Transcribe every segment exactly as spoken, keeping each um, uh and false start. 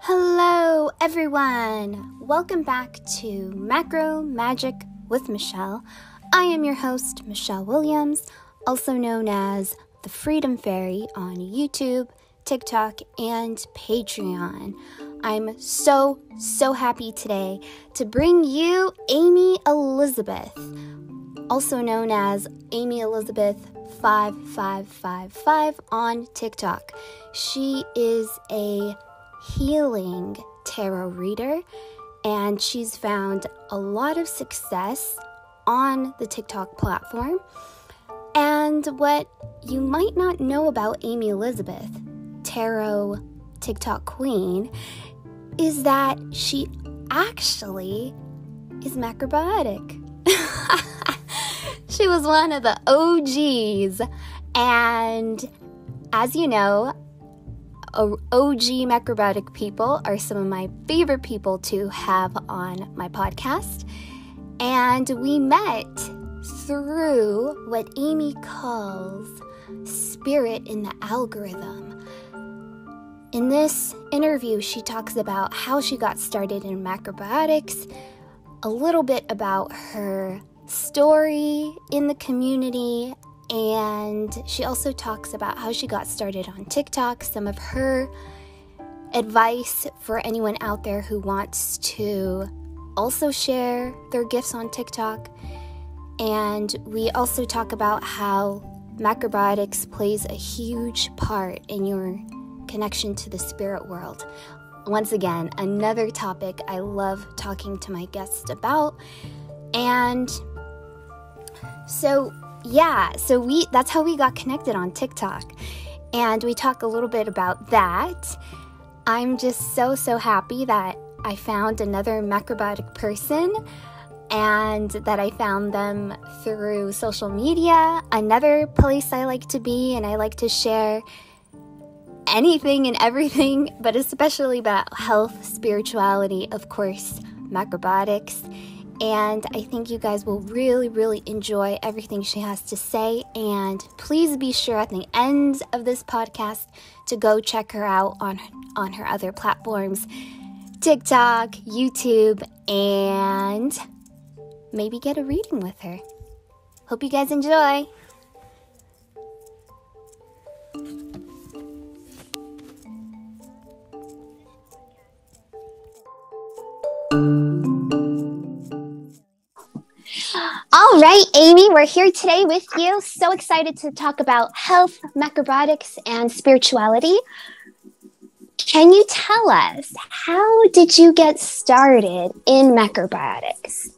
Hello everyone! Welcome back to Macro Magic with Michelle. I am your host, Michelle Williams, also known as the Freedom Fairy on YouTube, TikTok, and Patreon. I'm so, so happy today to bring you Amy Elizabeth, also known as Amy Elizabeth five five five five on TikTok. She is a healing tarot reader, and she's found a lot of success on the TikTok platform. And what you might not know about Amy Elizabeth, tarot TikTok queen, is that she actually is macrobiotic. She was one of the O Gs, and as you know, O G macrobiotic people are some of my favorite people to have on my podcast. And we met through what Amy calls spirit in the algorithm. In this interview, she talks about how she got started in macrobiotics, a little bit about her story in the community, and she also talks about how she got started on TikTok, some of her advice for anyone out there who wants to also share their gifts on TikTok. And we also talk about how macrobiotics plays a huge part in your connection to the spirit world. Once again, another topic I love talking to my guests about. And so Yeah, so we that's how we got connected on TikTok, and we talk a little bit about that. I'm just so, so happy that I found another macrobiotic person and that I found them through social media, another place I like to be, and I like to share anything and everything, but especially about health, spirituality, of course, macrobiotics. And I think you guys will really, really enjoy everything she has to say. And please be sure at the end of this podcast to go check her out on, on her other platforms, TikTok, YouTube, and maybe get a reading with her. Hope you guys enjoy. All right, Amy, we're here today with you. So excited to talk about health, macrobiotics, and spirituality. Can you tell us, how did you get started in macrobiotics?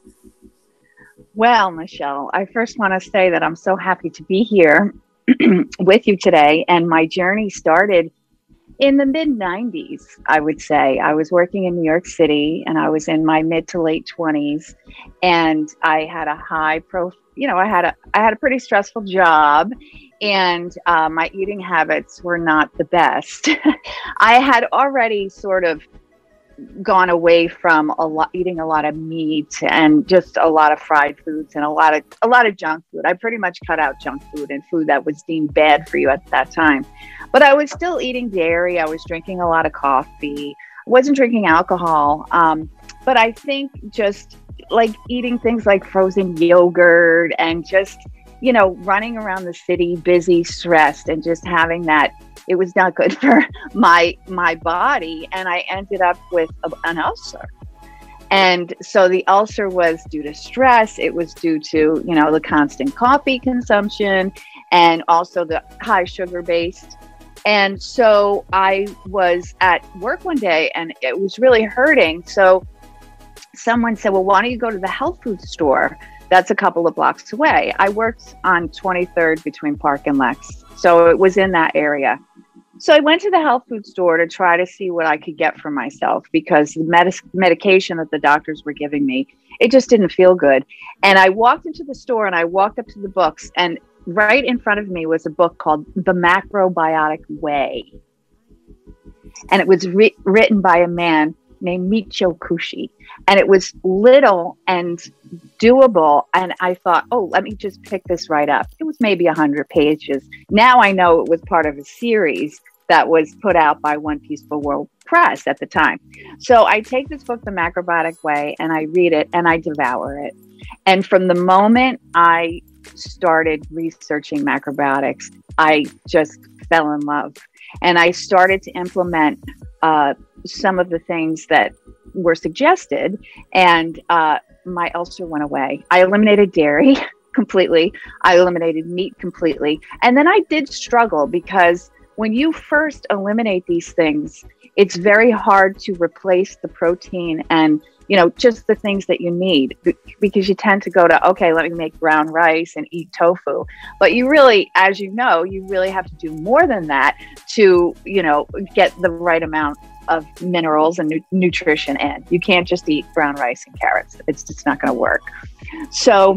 Well, Michelle, I first want to say that I'm so happy to be here with you today. And my journey started in the mid nineties, I would say. I was working in New York City, and I was in my mid to late twenties, and I had a high pro, you know, I had a, I had a pretty stressful job, and uh, my eating habits were not the best. I had already sort of gone away from a lot, eating a lot of meat and just a lot of fried foods and a lot of, a lot of junk food. I pretty much cut out junk food and food that was deemed bad for you at that time. But I was still eating dairy. I was drinking a lot of coffee. I wasn't drinking alcohol. Um, but I think just like eating things like frozen yogurt and just, you know, running around the city, busy, stressed, and just having that, it was not good for my my body. And I ended up with a, an ulcer. And so the ulcer was due to stress. It was due to, you know, the constant coffee consumption and also the high sugar based. And so I was at work one day and it was really hurting. So someone said, well, why don't you go to the health food store? That's a couple of blocks away. I worked on twenty-third between Park and Lex. So it was in that area. So I went to the health food store to try to see what I could get for myself, because the med- medication that the doctors were giving me, it just didn't feel good. And I walked into the store and I walked up to the books, and right in front of me was a book called The Macrobiotic Way. And it was re- written by a man named Michio Kushi. And it was little and doable. And I thought, oh, let me just pick this right up. It was maybe one hundred pages. Now I know it was part of a series that was put out by One Peaceful World press at the time. So I take this book, The Macrobiotic Way, and I read it and I devour it. And from the moment I started researching macrobiotics, I just fell in love. And I started to implement uh, some of the things that were suggested, and uh, my ulcer went away. I eliminated dairy completely. I eliminated meat completely. And then I did struggle, because when you first eliminate these things, it's very hard to replace the protein and, you know, just the things that you need, because you tend to go to, okay, let me make brown rice and eat tofu. But you really, as you know, you really have to do more than that to, you know, get the right amount of minerals and nu- nutrition in. You can't just eat brown rice and carrots. It's just not going to work. So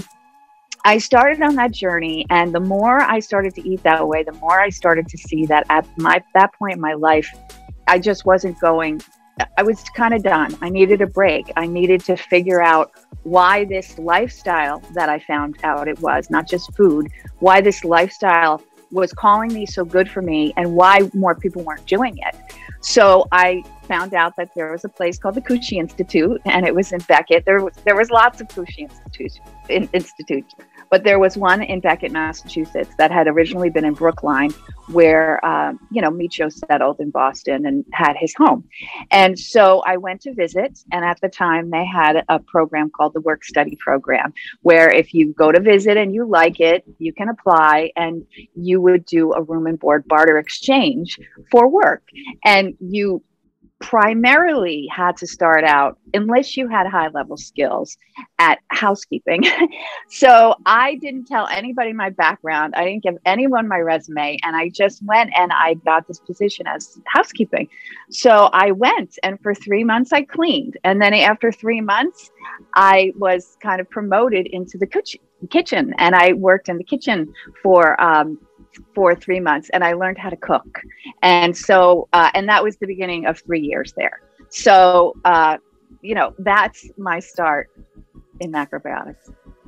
I started on that journey, and the more I started to eat that way, the more I started to see that at my that point in my life, I just wasn't going, I was kind of done. I needed a break. I needed to figure out why this lifestyle that I found out it was, not just food, why this lifestyle was calling me so good for me, and why more people weren't doing it. So I found out that there was a place called the Cushi Institute, and it was in Beckett. There was there was lots of Cushi Institutes, in, institutes, but there was one in Beckett, Massachusetts, that had originally been in Brookline, where um, you know, Michio settled in Boston and had his home. And so I went to visit, and at the time they had a program called the Work Study Program, where if you go to visit and you like it, you can apply, and you would do a room and board barter exchange for work. And you primarily had to start out, unless you had high level skills, at housekeeping. So I didn't tell anybody my background. I didn't give anyone my resume. And I just went and I got this position as housekeeping. So I went, and for three months I cleaned. And then after three months, I was kind of promoted into the kitchen. And I worked in the kitchen for um, for three months and I learned how to cook. And so, uh, and that was the beginning of three years there. So, uh, you know, that's my start in macrobiotics.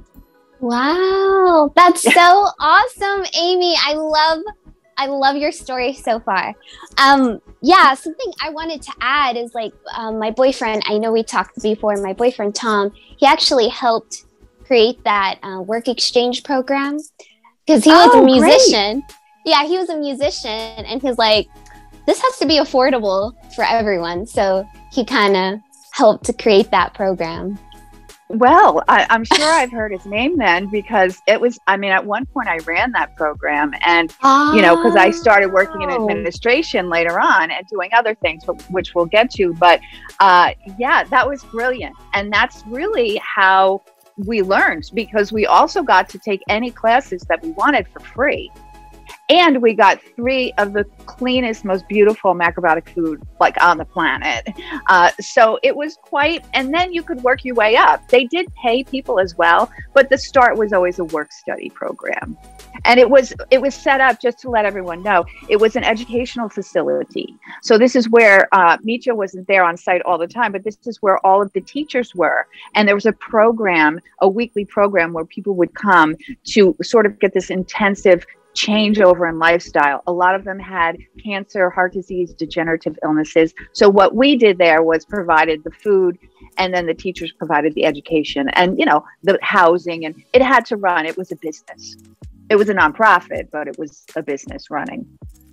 Wow. That's so awesome, Amy. I love, I love your story so far. Um, yeah, something I wanted to add is like, um, my boyfriend, I know we talked before, my boyfriend, Tom, he actually helped create that uh, work exchange program. Because he was oh, a musician. Great. Yeah, he was a musician. And he's like, this has to be affordable for everyone. So he kind of helped to create that program. Well, I, I'm sure I've heard his name then, because it was, I mean, at one point I ran that program, and, oh. you know, because I started working in administration later on and doing other things, which we'll get to. But uh, yeah, that was brilliant. And that's really how we learned, because we also got to take any classes that we wanted for free. And we got three of the cleanest, most beautiful macrobiotic food like on the planet. Uh, so it was quite, and then you could work your way up. They did pay people as well, but the start was always a work study program. And it was it was set up, just to let everyone know, it was an educational facility. So this is where uh, Michio wasn't there on site all the time, but this is where all of the teachers were. And there was a program, a weekly program, where people would come to sort of get this intensive changeover in lifestyle. A lot of them had cancer, heart disease, degenerative illnesses. So what we did there was provided the food, and then the teachers provided the education and, you know, the housing, and it had to run. It was a business. It was a nonprofit, but it was a business running.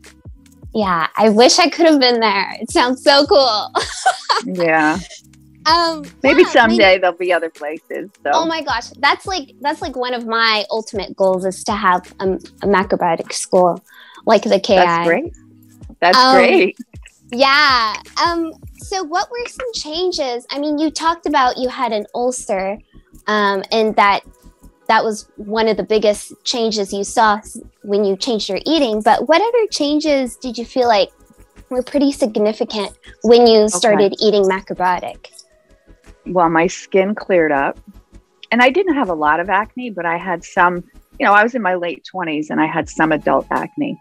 Yeah, I wish I could have been there. It sounds so cool. Yeah. Um, maybe yeah, someday maybe, there'll be other places. So. Oh my gosh, that's like that's like one of my ultimate goals, is to have a, a macrobiotic school like the K I. That's great. That's um, great. Yeah. Um. So, what were some changes? I mean, you talked about you had an ulcer, um, and that that was one of the biggest changes you saw when you changed your eating. But what other changes did you feel like were pretty significant when you started okay. eating macrobiotic? Well, my skin cleared up, and I didn't have a lot of acne, but I had some, you know, I was in my late twenties and I had some adult acne.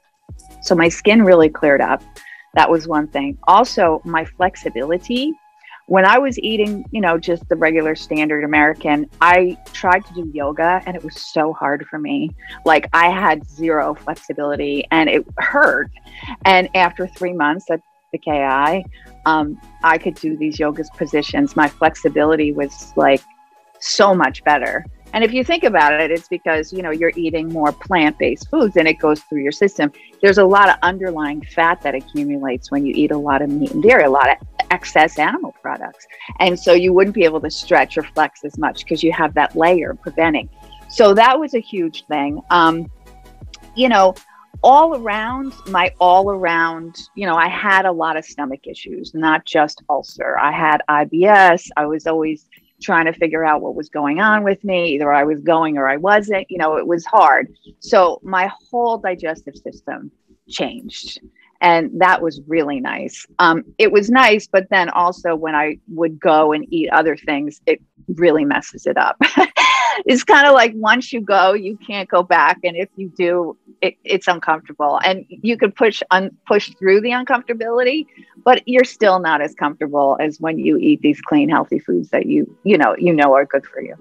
So my skin really cleared up. That was one thing. Also, my flexibility. When I was eating, you know, just the regular standard American, I tried to do yoga and it was so hard for me. Like, I had zero flexibility and it hurt. And after three months, that the K I, um, I could do these yoga positions. My flexibility was like so much better. And if you think about it, it's because, you know, you're eating more plant-based foods and it goes through your system. There's a lot of underlying fat that accumulates when you eat a lot of meat and dairy, a lot of excess animal products. And so you wouldn't be able to stretch or flex as much because you have that layer preventing. So that was a huge thing. Um, you know, all around, my all around, you know, I had a lot of stomach issues, not just ulcer. I had I B S. I was always trying to figure out what was going on with me. Either I was going or I wasn't, you know, it was hard. So my whole digestive system changed. And that was really nice. Um, it was nice, but then also when I would go and eat other things, it really messes it up. It's kind of like once you go, you can't go back. And if you do, it, it's uncomfortable. And you could push un, push through the uncomfortability, but you're still not as comfortable as when you eat these clean, healthy foods that you, you know, you know are good for you.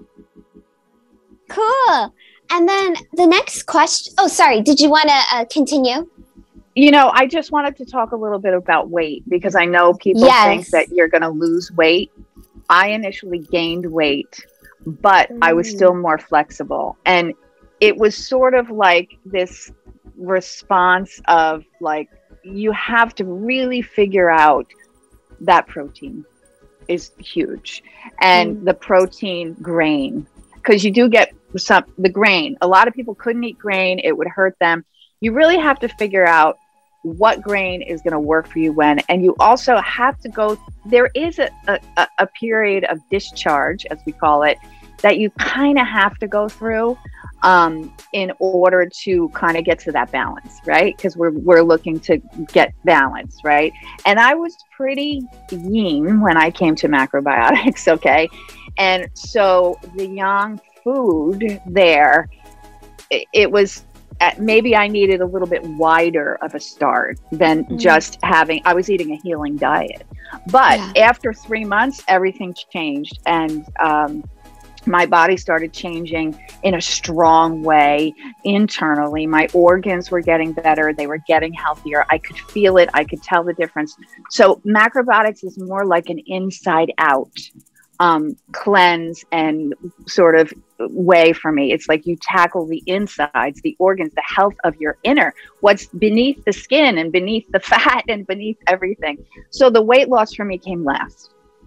Cool. And then the next question. Oh, sorry. Did you want to uh, continue? You know, I just wanted to talk a little bit about weight because I know people yes. think that you're going to lose weight. I initially gained weight, but mm. I was still more flexible. And it was sort of like this response of like, you have to really figure out that protein is huge and mm. the protein grain, because you do get some, the grain. A lot of people couldn't eat grain. It would hurt them. You really have to figure out what grain is going to work for you when, and you also have to go, there is a, a, a period of discharge, as we call it, that you kind of have to go through um, in order to kind of get to that balance, right? Because we're, we're looking to get balance, right? And I was pretty lean when I came to macrobiotics, okay? And so the yang food there, it, it was, maybe I needed a little bit wider of a start than mm. just having, I was eating a healing diet. But yeah. after three months, everything changed. And um, my body started changing in a strong way internally. My organs were getting better. They were getting healthier. I could feel it. I could tell the difference. So macrobiotics is more like an inside out um, cleanse and sort of way for me. It's like you tackle the insides, the organs, the health of your inner, what's beneath the skin and beneath the fat and beneath everything. So the weight loss for me came last.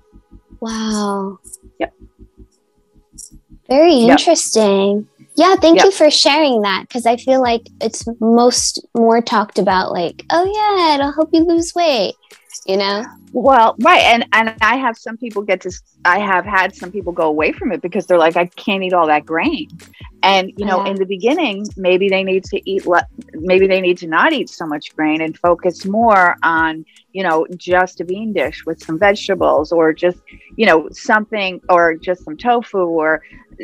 Wow. Yep. Very interesting. Yep. Yeah, thank yep. you for sharing that, because I feel like it's most more talked about like, oh yeah, it'll help you lose weight, you know? Well, right. And and I have some people get to, I have had some people go away from it because they're like, I can't eat all that grain. And, you know, yeah. in the beginning, maybe they need to eat, le- maybe they need to not eat so much grain and focus more on, you know, just a bean dish with some vegetables, or just, you know, something, or just some tofu, or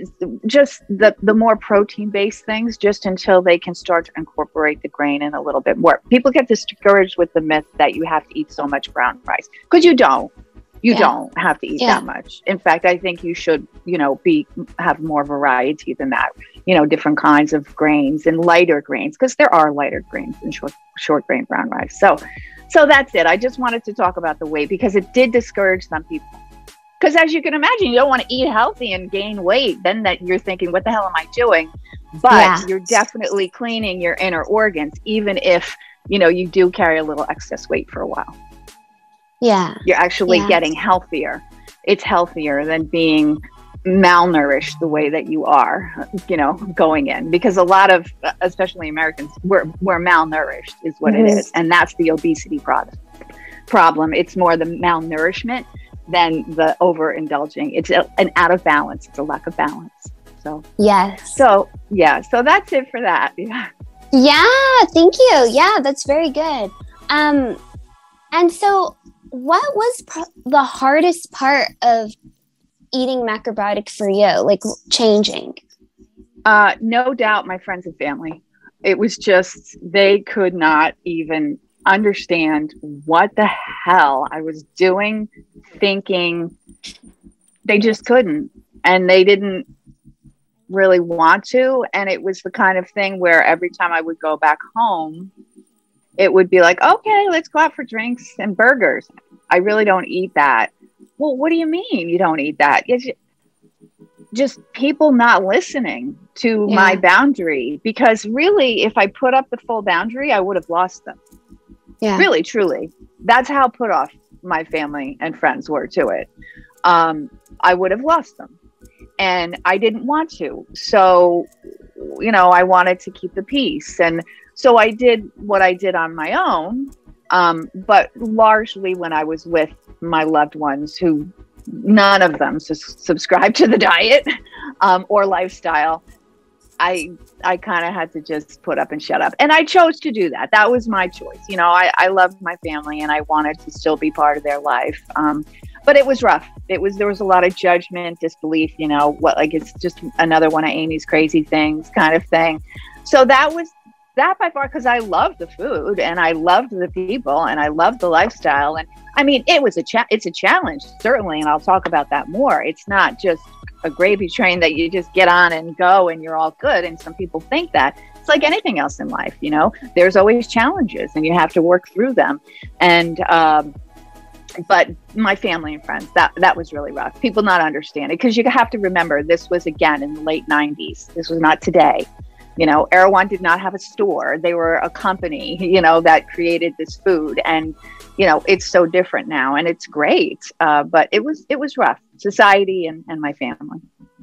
just the, the more protein based things, just until they can start to incorporate the grain in a little bit more. People get discouraged with the myth that you have to eat so much brown rice, because you don't. You yeah. don't have to eat yeah. that much. In fact, I think you should, you know, be have more variety than that. You know, different kinds of grains and lighter grains, because there are lighter grains in short short grain brown rice. So, so that's it. I just wanted to talk about the weight because it did discourage some people. Because as you can imagine, you don't want to eat healthy and gain weight. Then that you're thinking, what the hell am I doing? But yeah. you're definitely cleaning your inner organs, even if, you know, you do carry a little excess weight for a while. Yeah. You're actually yeah. getting healthier. It's healthier than being malnourished the way that you are, you know, going in. Because a lot of, especially Americans, we're, we're malnourished is what mm-hmm. it is. And that's the obesity product problem. It's more the malnourishment than the overindulging. It's a, an out of balance. It's a lack of balance. So, yes. So, yeah. So that's it for that. Yeah. Yeah. Thank you. Yeah. That's very good. Um, and so what was pro- the hardest part of eating macrobiotic for you? Like changing? Uh, no doubt my friends and family. It was just, they could not even understand what the hell I was doing, thinking. They just couldn't, and they didn't really want to. And it was the kind of thing where every time I would go back home, it would be like, okay, let's go out for drinks and burgers. I really don't eat that. Well, what do you mean you don't eat that? It's just people not listening to yeah. my boundary, because really, if I put up the full boundary, I would have lost them. Yeah. Really, truly. That's how put off my family and friends were to it. Um, I would have lost them. And I didn't want to. So, you know, I wanted to keep the peace. And so I did what I did on my own. Um, but largely when I was with my loved ones, who none of them su- subscribe to the diet um, or lifestyle, I I kind of had to just put up and shut up. And I chose to do that. That was my choice. You know, I, I loved my family and I wanted to still be part of their life. Um, but it was rough. It was, there was a lot of judgment, disbelief, you know, what, like, it's just another one of Amy's crazy things kind of thing. So that was that by far, because I loved the food and I loved the people and I loved the lifestyle. And I mean, it was a cha- it's a challenge, certainly. And I'll talk about that more. It's not just a gravy train that you just get on and go and you're all good. And some people think that. It's like anything else in life, you know, there's always challenges and you have to work through them. And, um, but my family and friends, that, that was really rough. People not understanding, because you have to remember, this was again in the late nineties. This was not today. You know, Erewhon did not have a store. They were a company, you know, that created this food. And, you know, it's so different now and it's great. Uh, but it was, it was rough. Society and, and my family.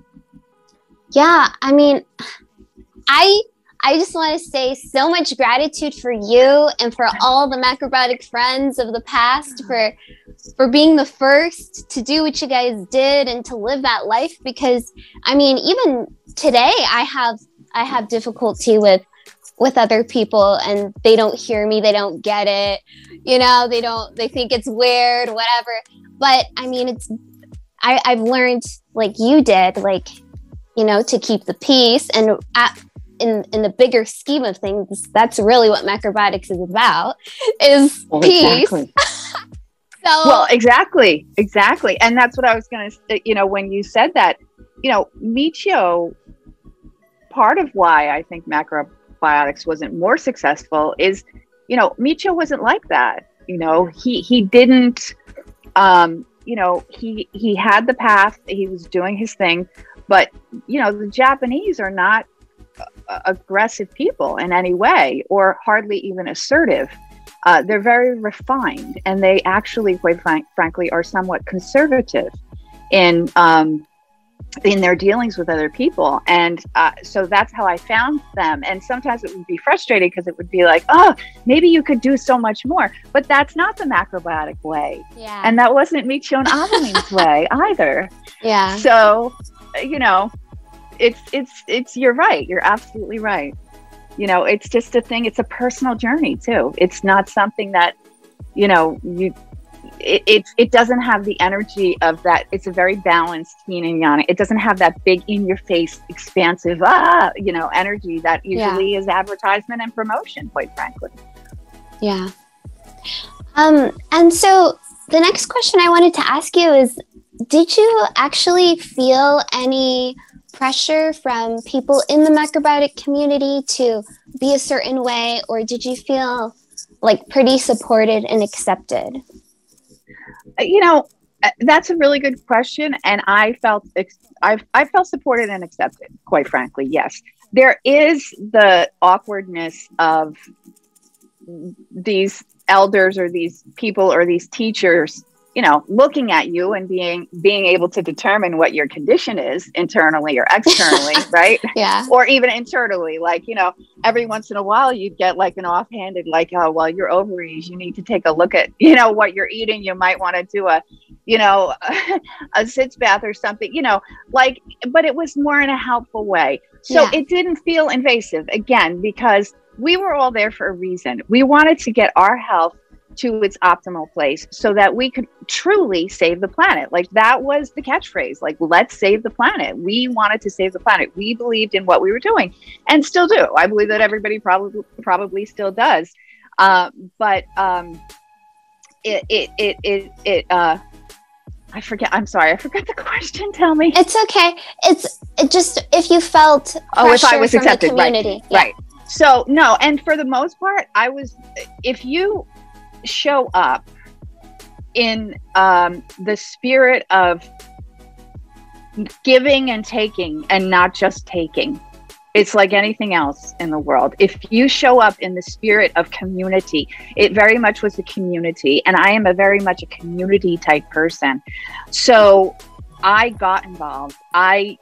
Yeah. I mean, I, I just want to say so much gratitude for you and for all the Macrobiotic friends of the past for, for being the first to do what you guys did and to live that life. Because I mean, even today I have, I have difficulty with, with other people and they don't hear me. They don't get it. You know, they don't, they think it's weird, whatever. But I mean, it's, I, I've learned, like you did, like, you know, to keep the peace. And at, in in the bigger scheme of things, that's really what Macrobiotics is about, is well, peace. Exactly. so, well, exactly, exactly. And that's what I was going to, you know, when you said that, you know, Michio, part of why I think Macrobiotics wasn't more successful is, you know, Michio wasn't like that. You know, he, he didn't, um, you know, he, he had the path, he was doing his thing, but, you know, the Japanese are not uh, aggressive people in any way, or hardly even assertive. Uh, they're very refined, and they actually, quite frank, frankly, are somewhat conservative in, um, in their dealings with other people. And uh, so that's how I found them. And sometimes it would be frustrating because it would be like, oh, maybe you could do so much more. But that's not the Macrobiotic way. Yeah. And that wasn't Michio and Aveline's way either. Yeah. So, you know, it's, it's, it's, you're right. You're absolutely right. You know, it's just a thing. It's a personal journey too. It's not something that, you know, you, It, it it doesn't have the energy of that. It's a very balanced yin and yang. It doesn't have that big in your face, expansive, ah, you know, energy that usually yeah. is advertisement and promotion, quite frankly. Yeah. Um. And so the next question I wanted to ask you is, did you actually feel any pressure from people in the Macrobiotic community to be a certain way, or did you feel like pretty supported and accepted? You know, that's a really good question. And I felt, I, I felt supported and accepted, quite frankly. Yes. There is the awkwardness of these elders or these people or these teachers, you know, looking at you and being, being able to determine what your condition is internally or externally, right? Yeah. Or even internally, like, you know, every once in a while you'd get like an offhanded, like, oh, well, your ovaries, you need to take a look at, you know, what you're eating. You might want to do a, you know, a sitz bath or something, you know, like, but it was more in a helpful way. So yeah. It didn't feel invasive, again, because we were all there for a reason. We wanted to get our health to its optimal place so that we could truly save the planet. Like, that was the catchphrase, like, let's save the planet. We wanted to save the planet. We believed in what we were doing and still do. I believe that everybody probably probably still does. Uh, but um, it, it, it, it, it uh, I forget, I'm sorry, I forgot the question. Tell me. It's okay. It's it just, if you felt oh, if I was from accepted, the community. right, yeah. right. So no, and for the most part, I was, if you show up in um, the spirit of giving and taking and not just taking, it's like anything else in the world. If you show up in the spirit of community, it very much was a community. And I am a very much a community type person. So I got involved. I,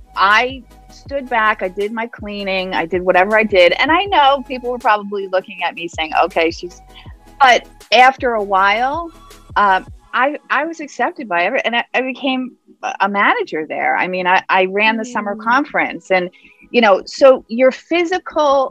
I stood back. I did my cleaning. I did whatever I did. And I know people were probably looking at me saying, okay, she's, but after a while, um, I, I was accepted by everyone, and I, I became a manager there. I mean, I, I ran the summer conference, and, you know, so your physical,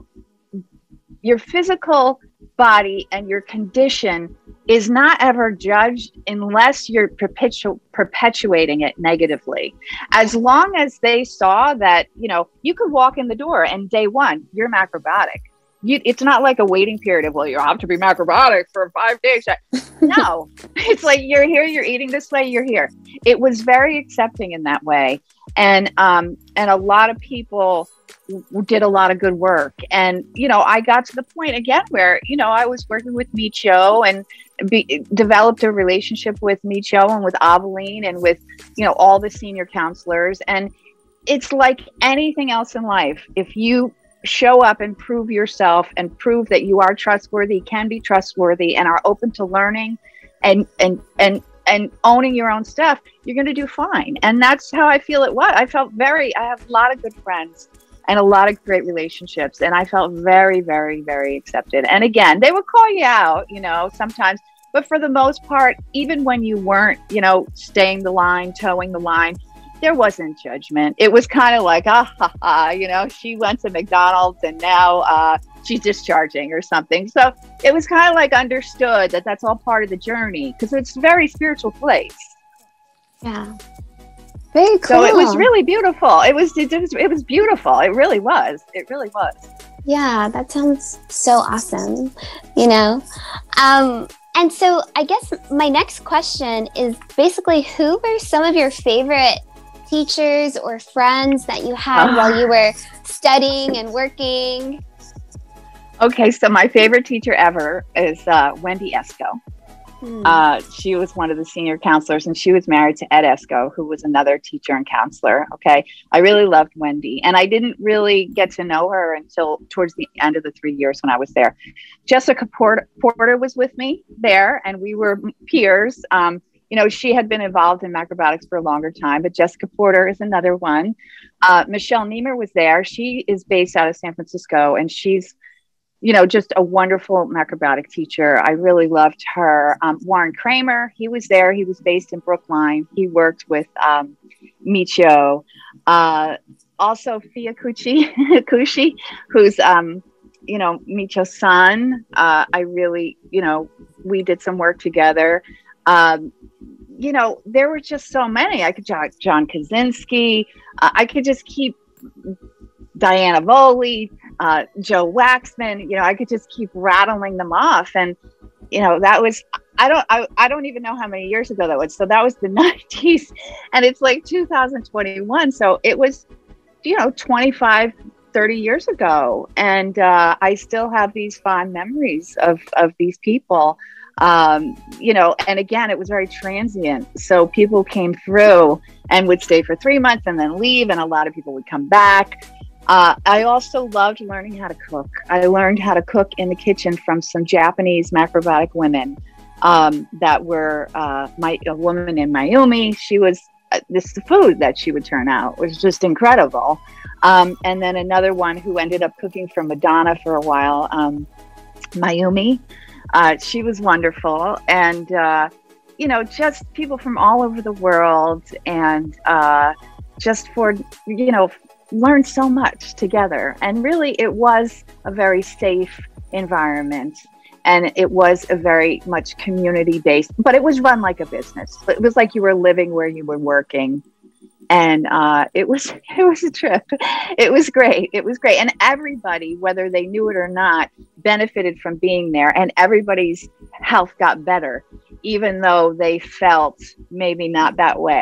your physical body and your condition is not ever judged unless you're perpetu- perpetuating it negatively. As long as they saw that, you know, you could walk in the door and day one, you're macrobiotic. You, it's not like a waiting period of, well, you have to be macrobiotic for five days. No, it's like, you're here, you're eating this way, you're here. It was very accepting in that way. And, um, and a lot of people w- did a lot of good work. And, you know, I got to the point again where, you know, I was working with Micho and be, developed a relationship with Micho and with Aveline and with, you know, all the senior counselors. And it's like anything else in life. If you show up and prove yourself and prove that you are trustworthy, can be trustworthy, and are open to learning and and and and owning your own stuff, you're going to do fine. And that's how I feel it was. I felt very, I have a lot of good friends and a lot of great relationships. And I felt very, very, very accepted. And again, they would call you out, you know, sometimes, but for the most part, even when you weren't, you know, staying the line, towing the line, there wasn't judgment. It was kind of like, ah, ha, ha, you know, she went to McDonald's and now uh, she's discharging or something. So it was kind of like understood that that's all part of the journey, because it's a very spiritual place. Yeah. Very cool. So it was really beautiful. It was, it was, it was beautiful. It really was. It really was. Yeah, that sounds so awesome, you know? Um, and so I guess my next question is basically, who were some of your favorite teachers or friends that you had uh, while you were studying and working? Okay, so my favorite teacher ever is uh, Wendy Esco. Hmm. Uh, she was one of the senior counselors, and she was married to Ed Esco, who was another teacher and counselor. Okay, I really loved Wendy, and I didn't really get to know her until towards the end of the three years when I was there. Jessica Porter, Porter was with me there, and we were peers. Um, You know, she had been involved in macrobiotics for a longer time, but Jessica Porter is another one. Uh, Michelle Niemer was there. She is based out of San Francisco, and she's, you know, just a wonderful macrobiotic teacher. I really loved her. Um, Warren Kramer, he was there. He was based in Brookline. He worked with um, Micho. Uh, also, Fia Kuchi, Kushi, who's, um, you know, Micho's son. Uh, I really, you know, we did some work together. Um, you know, there were just so many. I could John, John Kaczynski. Uh, I could just keep Diana Voley, uh, Joe Waxman. You know, I could just keep rattling them off. And you know, that was I don't I, I don't even know how many years ago that was. So that was the nineties, and it's like two thousand twenty-one. So it was, you know, twenty-five, thirty years ago, and uh, I still have these fond memories of of these people. Um, you know, and again, it was very transient. So people came through and would stay for three months and then leave. And a lot of people would come back. Uh, I also loved learning how to cook. I learned how to cook in the kitchen from some Japanese macrobiotic women um, that were uh, my a woman in Mayumi. She was uh, this food that she would turn out was just incredible. Um, and then another one who ended up cooking for Madonna for a while, um, Mayumi. Uh, she was wonderful. And, uh, you know, just people from all over the world, and uh, just for, you know, learned so much together. And really, it was a very safe environment. And it was a very much community-based, but it was run like a business. It was like you were living where you were working. And uh, it was it was a trip. It was great. It was great. And everybody, whether they knew it or not, benefited from being there. And everybody's health got better, even though they felt maybe not that way.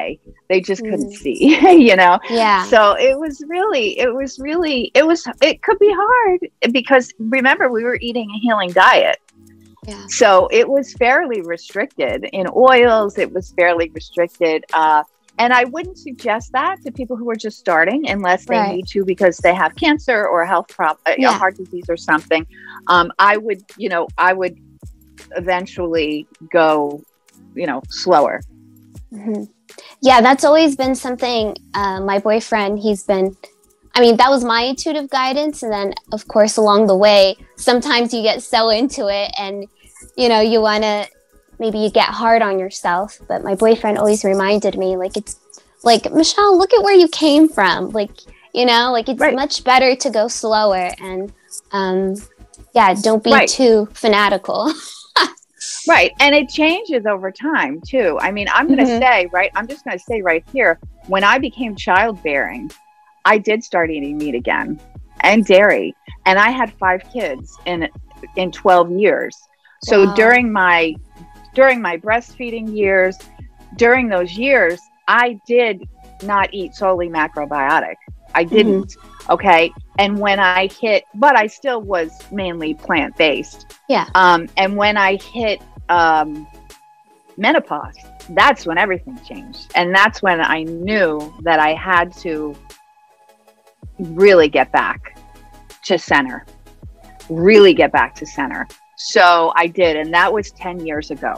They just Mm. couldn't see, you know? Yeah. So it was really, it was really, it was, it could be hard because remember, we were eating a healing diet. Yeah. So it was fairly restricted in oils. It was fairly restricted. Uh, and I wouldn't suggest that to people who are just starting unless they Right. need to because they have cancer or a health problem, Yeah. a heart disease or something. Um, I would, you know, I would eventually go, you know, slower. Mm-hmm. Yeah, that's always been something. Uh, my boyfriend, he's been, I mean, that was my intuitive guidance. And then, of course, along the way, sometimes you get so into it and, you know, you want to, maybe you get hard on yourself. But my boyfriend always reminded me, like, it's like, Michelle, look at where you came from. Like, you know, like it's Right. much better to go slower. And, um, yeah, don't be Right. too fanatical. Right. And it changes over time too. I mean, I'm going to Mhm. say, right, I'm just going to say right here, when I became childbearing, I did start eating meat again and dairy. And I had five kids in in twelve years. So Wow. during my during my breastfeeding years, during those years, I did not eat solely macrobiotic. I didn't. Okay. And when I hit, but I still was mainly plant based. Yeah. Um, and when I hit um, menopause, that's when everything changed. And that's when I knew that I had to really get back to center, really get back to center. So I did. And that was ten years ago.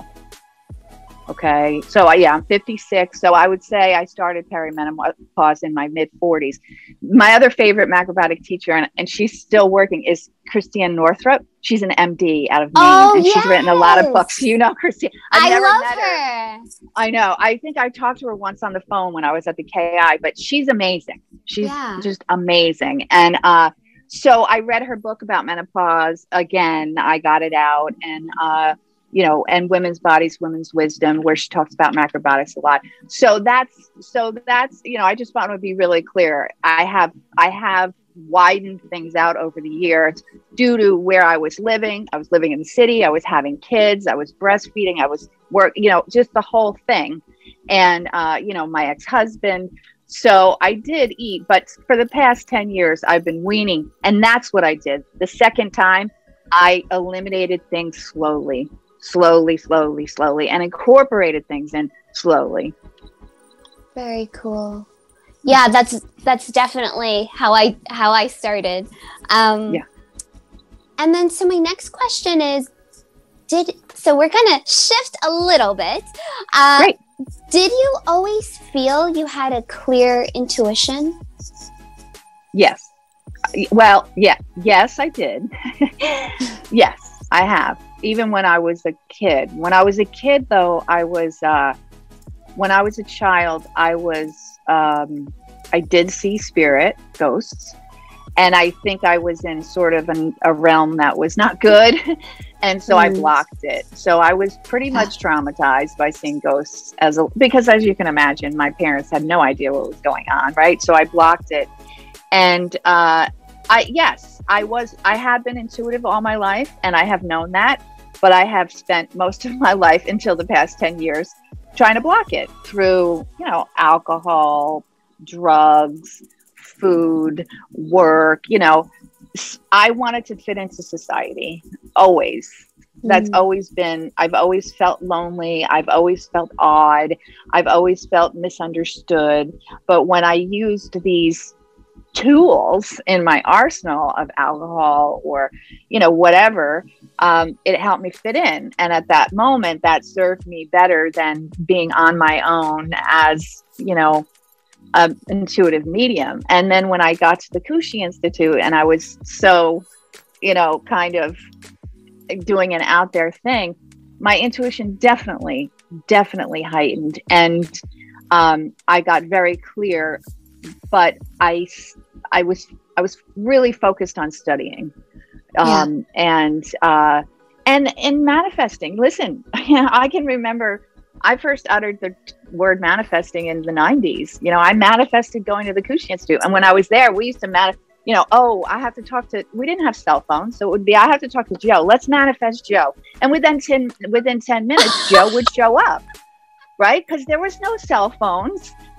Okay. So I, yeah, I'm fifty-six. So I would say I started perimenopause in my mid forties. My other favorite macrobiotic teacher, and, and she's still working, is Christiane Northrup. She's an M D out of Maine, Oh, and she's written a lot of yes. books. You know, Christiane. I've I never love met her. I know. I think I talked to her once on the phone when I was at the K I, but she's amazing. She's Yeah. just amazing. And uh, so I read her book about menopause. Again, I got it out, and uh, you know, and Women's Bodies, Women's Wisdom, where she talks about macrobiotics a lot. So that's, so that's, you know, I just want to be really clear. I have, I have widened things out over the years due to where I was living. I was living in the city. I was having kids. I was breastfeeding. I was work, you know, just the whole thing. And, uh, you know, my ex-husband. So I did eat, but for the past ten years, I've been weaning. And that's what I did. The second time, I eliminated things slowly. slowly, slowly, slowly, and incorporated things in slowly. Very cool. Yeah, that's that's definitely how I how I started. Um, Yeah. And then, so my next question is, did so we're gonna shift a little bit. Uh, Great. Did you always feel you had a clear intuition? Yes. Well, yeah. Yes, I did. Yes, I have. Even when I was a kid. When I was a kid, though, I was, uh, when I was a child, I was, um, I did see spirit, ghosts. And I think I was in sort of an, a realm that was not good. And so mm. I blocked it. So I was pretty much traumatized by seeing ghosts as a, because as you can imagine, my parents had no idea what was going on. Right. So I blocked it. And, uh, I, yes, I was, I have been intuitive all my life, and I have known that, but I have spent most of my life until the past ten years trying to block it through, you know, alcohol, drugs, food, work. You know, I wanted to fit into society always. That's mm. always been, I've always felt lonely. I've always felt odd. I've always felt misunderstood. But when I used these tools in my arsenal of alcohol or, you know, whatever, um, it helped me fit in. And at that moment, that served me better than being on my own as, you know, an intuitive medium. And then when I got to the Kushi Institute and I was so, you know, kind of doing an out there thing, my intuition definitely, definitely heightened. And um, I got very clear, but I, I was, I was really focused on studying, um, yeah. and, uh, and, and manifesting. Listen, I can remember I first uttered the word manifesting in the nineties. You know, I manifested going to the Kushi Institute. And when I was there, we used to manifest, you know, oh, I have to talk to, we didn't have cell phones. So it would be, I have to talk to Joe. Let's manifest Joe. And within ten, within ten minutes, Joe would show up. Right? Because there was no cell phones.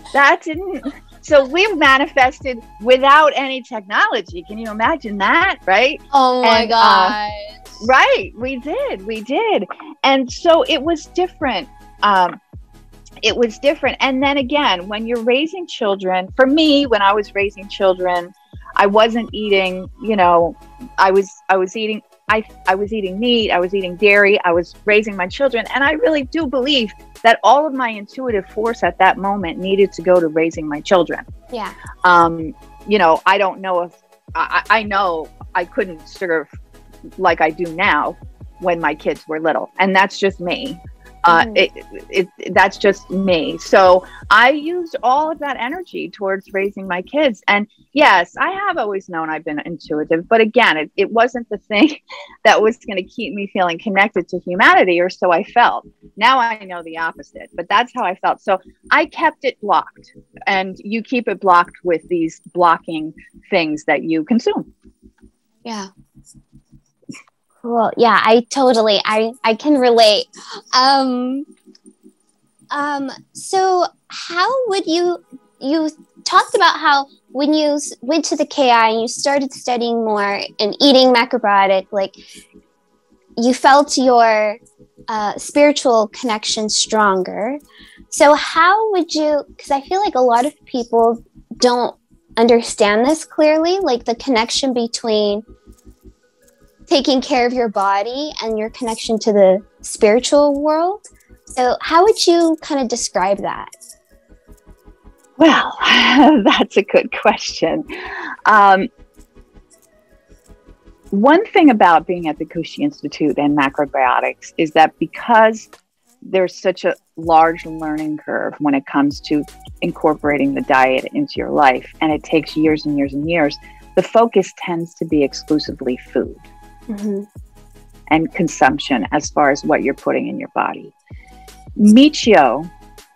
that didn't, so we manifested without any technology. Can you imagine that? Right? Oh my and, gosh. Uh, right. We did. We did. And so it was different. Um, it was different. And then again, when you're raising children, for me, when I was raising children, I wasn't eating, you know, I was, I was eating, I, I was eating meat, I was eating dairy, I was raising my children. And I really do believe that all of my intuitive force at that moment needed to go to raising my children. Yeah. Um, you know, I don't know if, I, I know I couldn't serve like I do now when my kids were little. And that's just me. Uh, Mm. it, it, that's just me. So I used all of that energy towards raising my kids. And yes, I have always known I've been intuitive, but again, it, it wasn't the thing that was going to keep me feeling connected to humanity, or so I felt. Now I know the opposite, but that's how I felt. So I kept it blocked, and you keep it blocked with these blocking things that you consume. Yeah. Cool. Yeah, I totally, I, I can relate. Um, um, so how would you, you talked about how when you s- went to the K I and you started studying more and eating macrobiotic, like you felt your uh, spiritual connection stronger. So how would you, because I feel like a lot of people don't understand this clearly, like the connection between taking care of your body and your connection to the spiritual world. So how would you kind of describe that? Well, that's a good question. Um, one thing about being at the Kushi Institute and macrobiotics is that because there's such a large learning curve when it comes to incorporating the diet into your life, and it takes years and years and years, the focus tends to be exclusively food. Mm-hmm. And consumption as far as what you're putting in your body. Michio,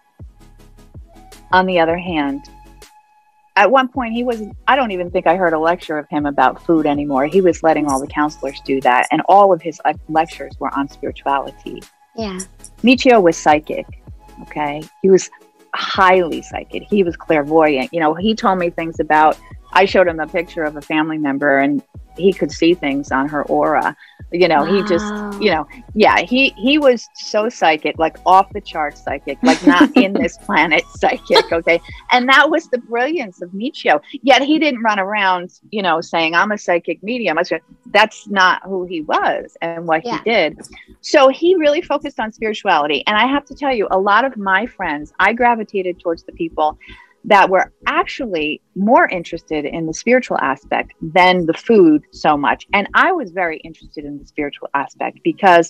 on the other hand, at one point he was, I don't even think I heard a lecture of him about food anymore. He was letting all the counselors do that. And all of his uh, lectures were on spirituality. Yeah. Michio was psychic. Okay. He was highly psychic. He was clairvoyant. You know, he told me things about, I showed him a picture of a family member and he could see things on her aura. You know, wow. He just, you know, yeah, he, he was so psychic, like off the charts psychic, like not in this planet psychic. Okay. And that was the brilliance of Michio. Yet he didn't run around, you know, saying I'm a psychic medium. That's not who he was and what yeah. he did. So he really focused on spirituality. And I have to tell you, a lot of my friends, I gravitated towards the people that were actually more interested in the spiritual aspect than the food so much. And I was very interested in the spiritual aspect because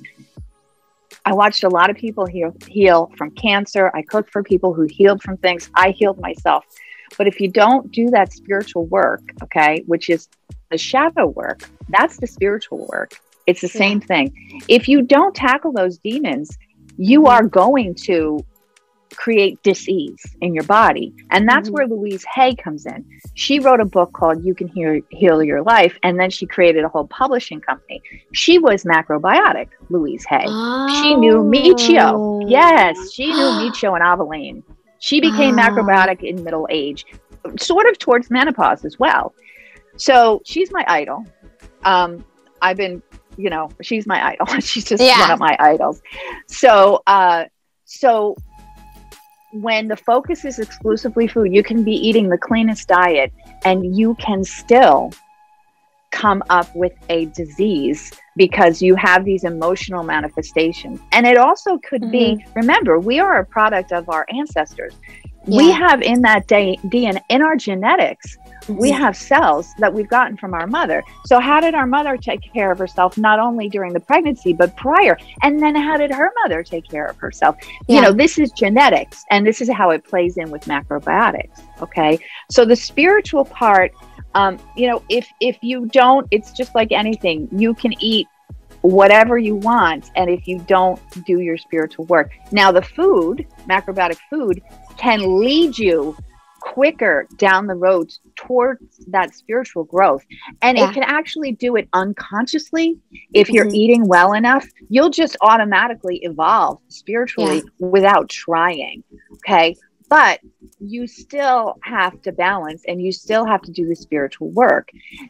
I watched a lot of people heal, heal from cancer. I cooked for people who healed from things. I healed myself. But if you don't do that spiritual work, okay, which is the shadow work, that's the spiritual work. It's the same yeah. thing. If you don't tackle those demons, you are going to create dis-ease in your body. And that's mm-hmm. where Louise Hay comes in. She wrote a book called You Can Heal, Heal Your Life. And then she created a whole publishing company. She was macrobiotic, Louise Hay. Oh. She knew Michio. Yes, she knew Michio and Aveline. She became oh. macrobiotic in middle age, sort of towards menopause as well. So she's my idol. Um, I've been, you know, she's my idol. She's just yeah. one of my idols. So, uh, so when the focus is exclusively food, you can be eating the cleanest diet and you can still come up with a disease because you have these emotional manifestations. And it also could mm-hmm. be, remember, we are a product of our ancestors. Yeah. We have in that D N A, in our genetics, mm-hmm. we have cells that we've gotten from our mother. So how did our mother take care of herself, not only during the pregnancy, but prior? And then how did her mother take care of herself? Yeah. You know, this is genetics, and this is how it plays in with macrobiotics. Okay. So the spiritual part, um, you know, if, if you don't, it's just like anything, you can eat whatever you want. And if you don't do your spiritual work, now the food, macrobiotic food, can lead you quicker down the road towards that spiritual growth. And yeah. it can actually do it unconsciously. If you're mm-hmm. eating well enough, you'll just automatically evolve spiritually yeah. without trying. Okay. but you still have to balance and you still have to do the spiritual work.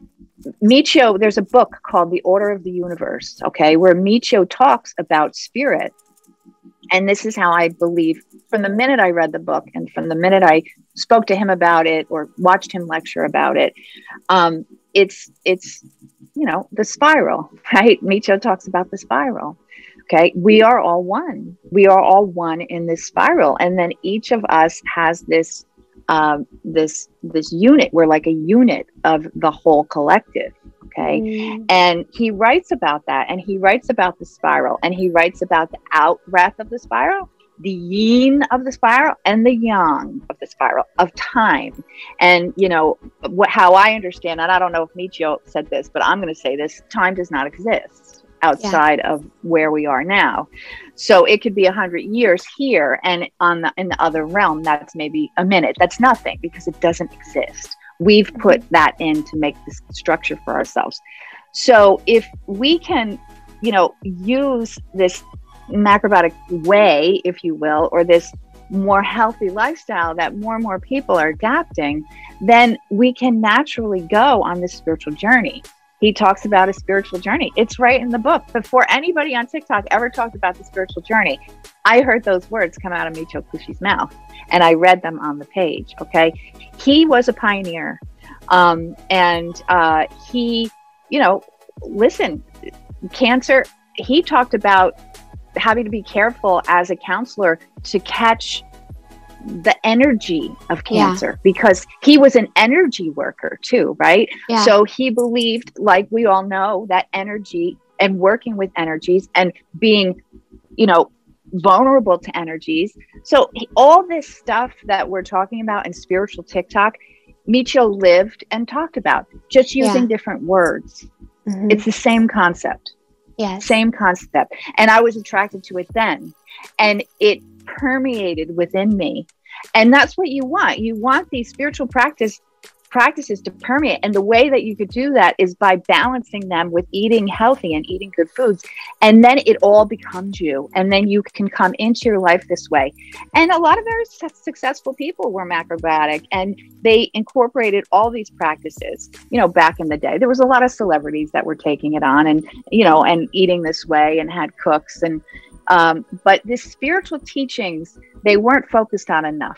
Michio, there's a book called The Order of the Universe, okay, where Michio talks about spirit. And this is how I believe, from the minute I read the book and from the minute I spoke to him about it or watched him lecture about it, um, it's, it's, you know, the spiral, right? Michio talks about the spiral. Okay. We are all one. We are all one in this spiral. And then each of us has this, um, this, this unit. We're like a unit of the whole collective. Okay. Mm. And he writes about that, and he writes about the spiral, and he writes about the out breath of the spiral, the yin of the spiral, and the yang of the spiral of time. And, you know, what, how I understand that, I don't know if Michio said this, but I'm going to say this: time does not exist outside yeah. of where we are now. So it could be a hundred years here, and on the, in the other realm, that's maybe a minute. That's nothing, because it doesn't exist. We've put that in to make this structure for ourselves. So if we can, you know, use this macrobiotic way, if you will, or this more healthy lifestyle that more and more people are adapting, then we can naturally go on this spiritual journey. He talks about a spiritual journey. It's right in the book. Before anybody on TikTok ever talked about the spiritual journey, I heard those words come out of Michio Kushi's mouth, and I read them on the page. Okay. He was a pioneer. Um, and uh, he, you know, listen, cancer, he talked about having to be careful as a counselor to catch the energy of cancer, yeah. because he was an energy worker too, right? Yeah. So he believed, like we all know, that energy and working with energies and being, you know, vulnerable to energies. So he, all this stuff that we're talking about in spiritual TikTok, Michio lived and talked about, just using yeah. different words. Mm-hmm. It's the same concept. Yeah. Same concept. And I was attracted to it then. And it permeated within me. And that's what you want. You want these spiritual practice practices to permeate. And the way that you could do that is by balancing them with eating healthy and eating good foods. And then it all becomes you. And then you can come into your life this way. And a lot of very su- successful people were macrobiotic, and they incorporated all these practices. You know, back in the day, there was a lot of celebrities that were taking it on and, you know, and eating this way and had cooks. And, um, but the spiritual teachings, they weren't focused on enough.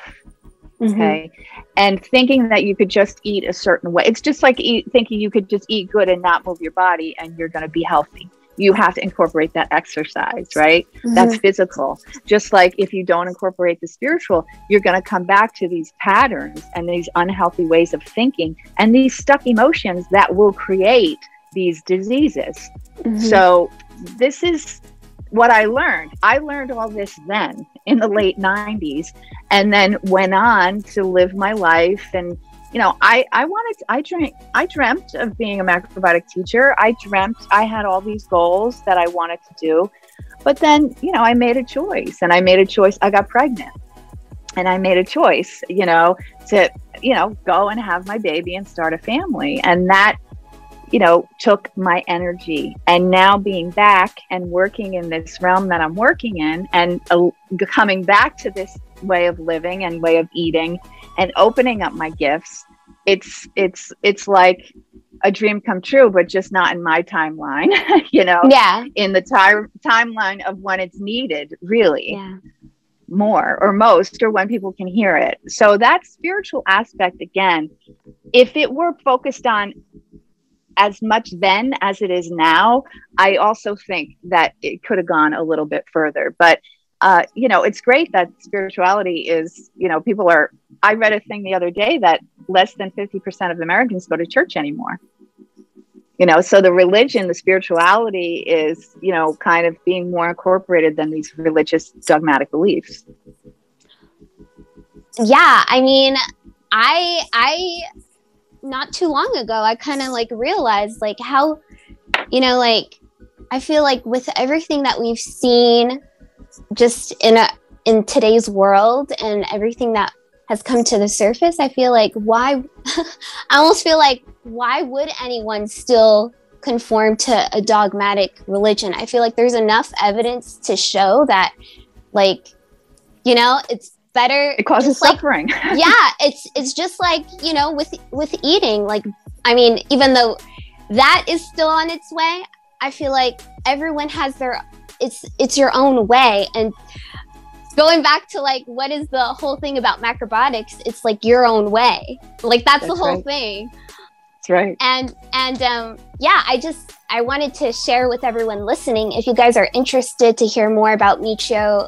Okay. Mm-hmm. And thinking that you could just eat a certain way. It's just like eat, thinking you could just eat good and not move your body and you're going to be healthy. You have to incorporate that exercise, right? Mm-hmm. That's physical. Just like if you don't incorporate the spiritual, you're going to come back to these patterns and these unhealthy ways of thinking and these stuck emotions that will create these diseases. Mm-hmm. So this is what I learned. I learned all this then in the late nineties, and then went on to live my life. And, you know, I, I wanted, to, I dreamt, I dreamt of being a macrobiotic teacher. I dreamt, I had all these goals that I wanted to do, but then, you know, I made a choice and I made a choice. I got pregnant and I made a choice, you know, to, you know, go and have my baby and start a family. And that, you know, took my energy. And now being back and working in this realm that I'm working in, and uh, coming back to this way of living and way of eating and opening up my gifts, it's it's it's like a dream come true, but just not in my timeline, you know, yeah, in the time timeline of when it's needed, really. Yeah. More or most, or when people can hear it. So that spiritual aspect, again, if it were focused on as much then as it is now, I also think that it could have gone a little bit further. But, uh, you know, it's great that spirituality is, you know, people are, I read a thing the other day that less than fifty percent of Americans go to church anymore. You know, so the religion, the spirituality is, you know, kind of being more incorporated than these religious dogmatic beliefs. Yeah. I mean, I, I, not too long ago, I kind of like realized like how, you know, like I feel like with everything that we've seen just in a in today's world and everything that has come to the surface, I feel like why I almost feel like why would anyone still conform to a dogmatic religion? I feel like there's enough evidence to show that, like, you know, it's better. It causes like, suffering. Yeah, it's it's just like, you know, with with eating. Like, I mean, even though that is still on its way, I feel like everyone has their it's it's your own way. And going back to like, what is the whole thing about macrobiotics? It's like your own way. Like that's, that's the whole right. thing. That's right. And and um, yeah, I just I wanted to share with everyone listening. If you guys are interested to hear more about Michio,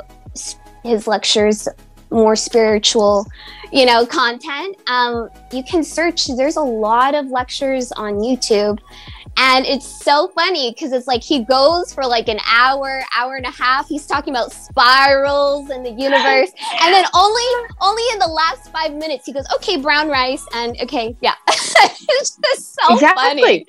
his lectures, more spiritual, you know, content, um, you can search. There's a lot of lectures on YouTube. And it's so funny because it's like he goes for like an hour, hour and a half. He's talking about spirals in the universe. And then only only in the last five minutes, he goes, okay, brown rice. And okay, yeah. It's just so exactly. funny.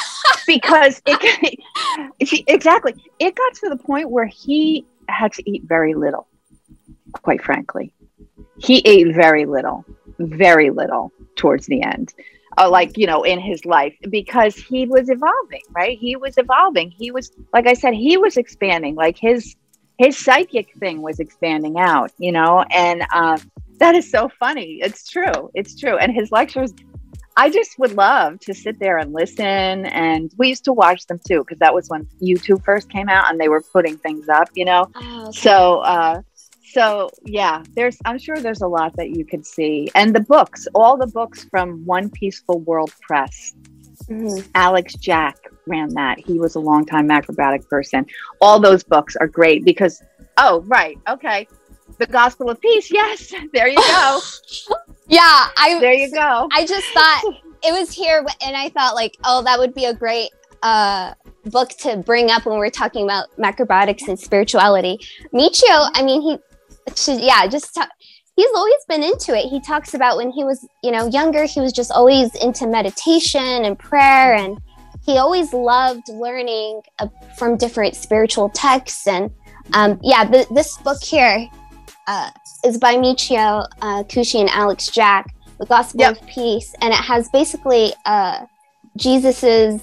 Because it, exactly. It got to the point where he had to eat very little, quite frankly. He ate very little, very little towards the end. Uh, like, you know, in his life, because he was evolving, right? He was evolving. He was, like I said, he was expanding, like his, his psychic thing was expanding out, you know, and uh, that is so funny. It's true. It's true. And his lectures, I just would love to sit there and listen. And we used to watch them too, because that was when YouTube first came out and they were putting things up, you know? Oh, okay. So, uh, So yeah, there's, I'm sure there's a lot that you could see. And the books, all the books from One Peaceful World Press. Mm-hmm. Alex Jack ran that. He was a longtime macrobiotic person. All those books are great because, oh, right. Okay. The Gospel of Peace. Yes. There you go. Yeah. I, there you go. I just thought it was here and I thought like, oh, that would be a great, uh, book to bring up when we're talking about macrobiotics and spirituality. Michio, I mean, he, Should, yeah, just talk, he's always been into it. He talks about when he was, you know, younger, he was just always into meditation and prayer, and he always loved learning uh, from different spiritual texts. And um, yeah, the, this book here uh, is by Michio uh, Kushi and Alex Jack, The Gospel yep. of Peace, and it has basically uh, Jesus's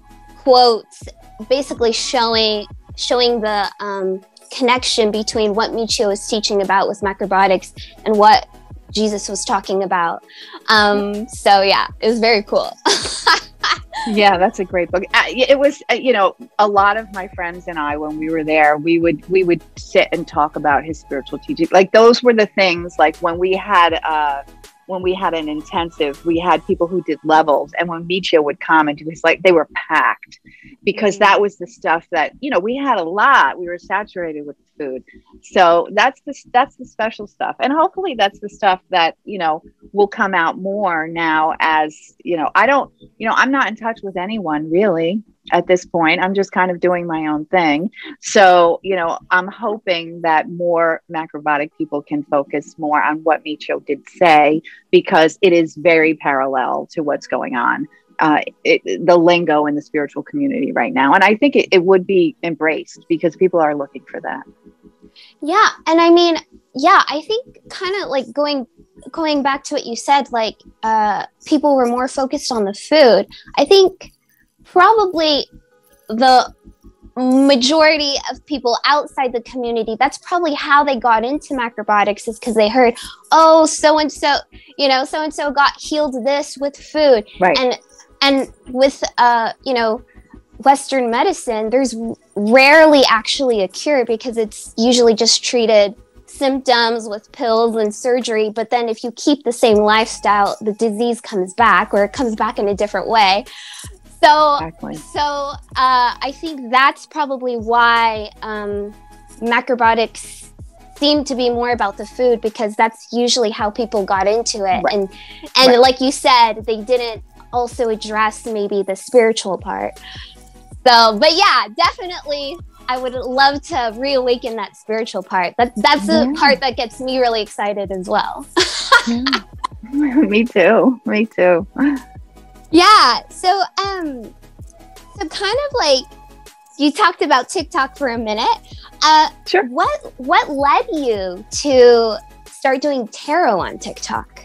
quotes, basically showing showing the um, connection between what Michio was teaching about with macrobiotics and what Jesus was talking about. Um, so yeah, it was very cool. Yeah, that's a great book. Uh, it was, uh, you know, a lot of my friends and I, when we were there, we would we would sit and talk about his spiritual teaching. Like those were the things. Like when we had uh, when we had an intensive, we had people who did levels, and when Michio would come and do his, like, they were packed because that was the stuff that, you know, we had a lot. We were saturated with food. So that's the, that's the special stuff. And hopefully that's the stuff that, you know, will come out more now as, you know, I don't, you know, I'm not in touch with anyone really at this point. I'm just kind of doing my own thing. So, you know, I'm hoping that more macrobiotic people can focus more on what Michio did say, because it is very parallel to what's going on. Uh, it, the lingo in the spiritual community right now. And I think it, it would be embraced because people are looking for that. Yeah. And I mean, yeah, I think kind of like going, going back to what you said, like uh, people were more focused on the food. I think probably the majority of people outside the community, that's probably how they got into macrobiotics, is because they heard, oh, so-and-so, you know, so-and-so got healed this with food. Right. And And with, uh, you know, Western medicine, there's rarely actually a cure because it's usually just treated symptoms with pills and surgery. But then if you keep the same lifestyle, the disease comes back, or it comes back in a different way. So, exactly. so uh, I think that's probably why um, macrobiotics seem to be more about the food, because that's usually how people got into it. Right. And, and right. like you said, they didn't also address maybe the spiritual part. So, but yeah, definitely I would love to reawaken that spiritual part. That that's the yeah. part that gets me really excited as well. Yeah. Me too. Me too. Yeah. So um so kind of like you talked about TikTok for a minute. Uh sure. What what led you to start doing tarot on TikTok?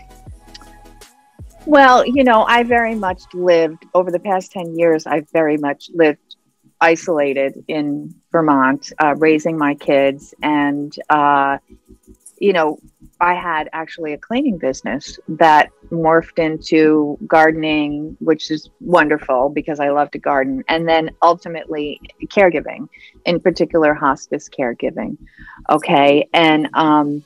Well, you know, I very much lived over the past ten years. I've very much lived isolated in Vermont, uh, raising my kids. And, uh, you know, I had actually a cleaning business that morphed into gardening, which is wonderful because I love to garden. And then ultimately caregiving, in particular hospice caregiving. Okay. And um,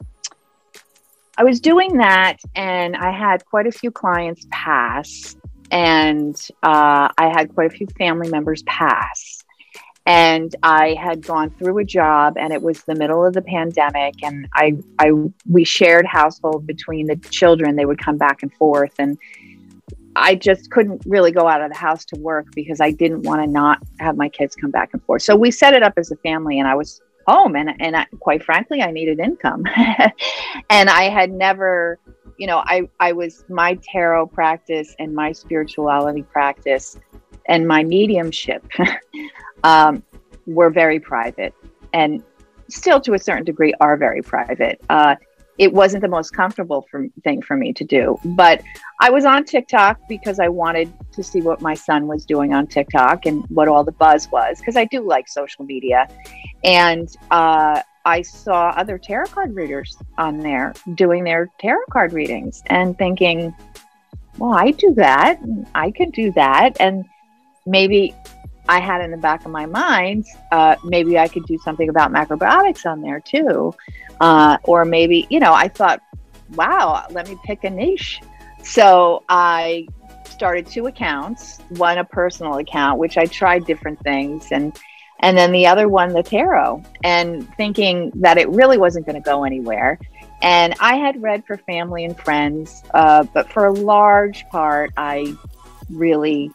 I was doing that, and I had quite a few clients pass, and uh, I had quite a few family members pass. And I had gone through a job, and it was the middle of the pandemic, and I, I, we shared household between the children. They would come back and forth, and I just couldn't really go out of the house to work because I didn't want to not have my kids come back and forth. So we set it up as a family, and I was home, and and I, quite frankly, I needed income, and I had never, you know, I I was my tarot practice and my spirituality practice and my mediumship. Um, were very private, and still to a certain degree are very private. Uh, it wasn't the most comfortable for, thing for me to do, but I was on TikTok because I wanted to see what my son was doing on TikTok and what all the buzz was, because I do like social media. And uh, I saw other tarot card readers on there doing their tarot card readings and thinking, well, I do that. I could do that. And maybe I had in the back of my mind, uh, maybe I could do something about macrobiotics on there too. Uh, or maybe, you know, I thought, wow, let me pick a niche. So I started two accounts, one a personal account, which I tried different things, and and then the other one, the tarot, and thinking that it really wasn't going to go anywhere. And I had read for family and friends, uh, but for a large part, I really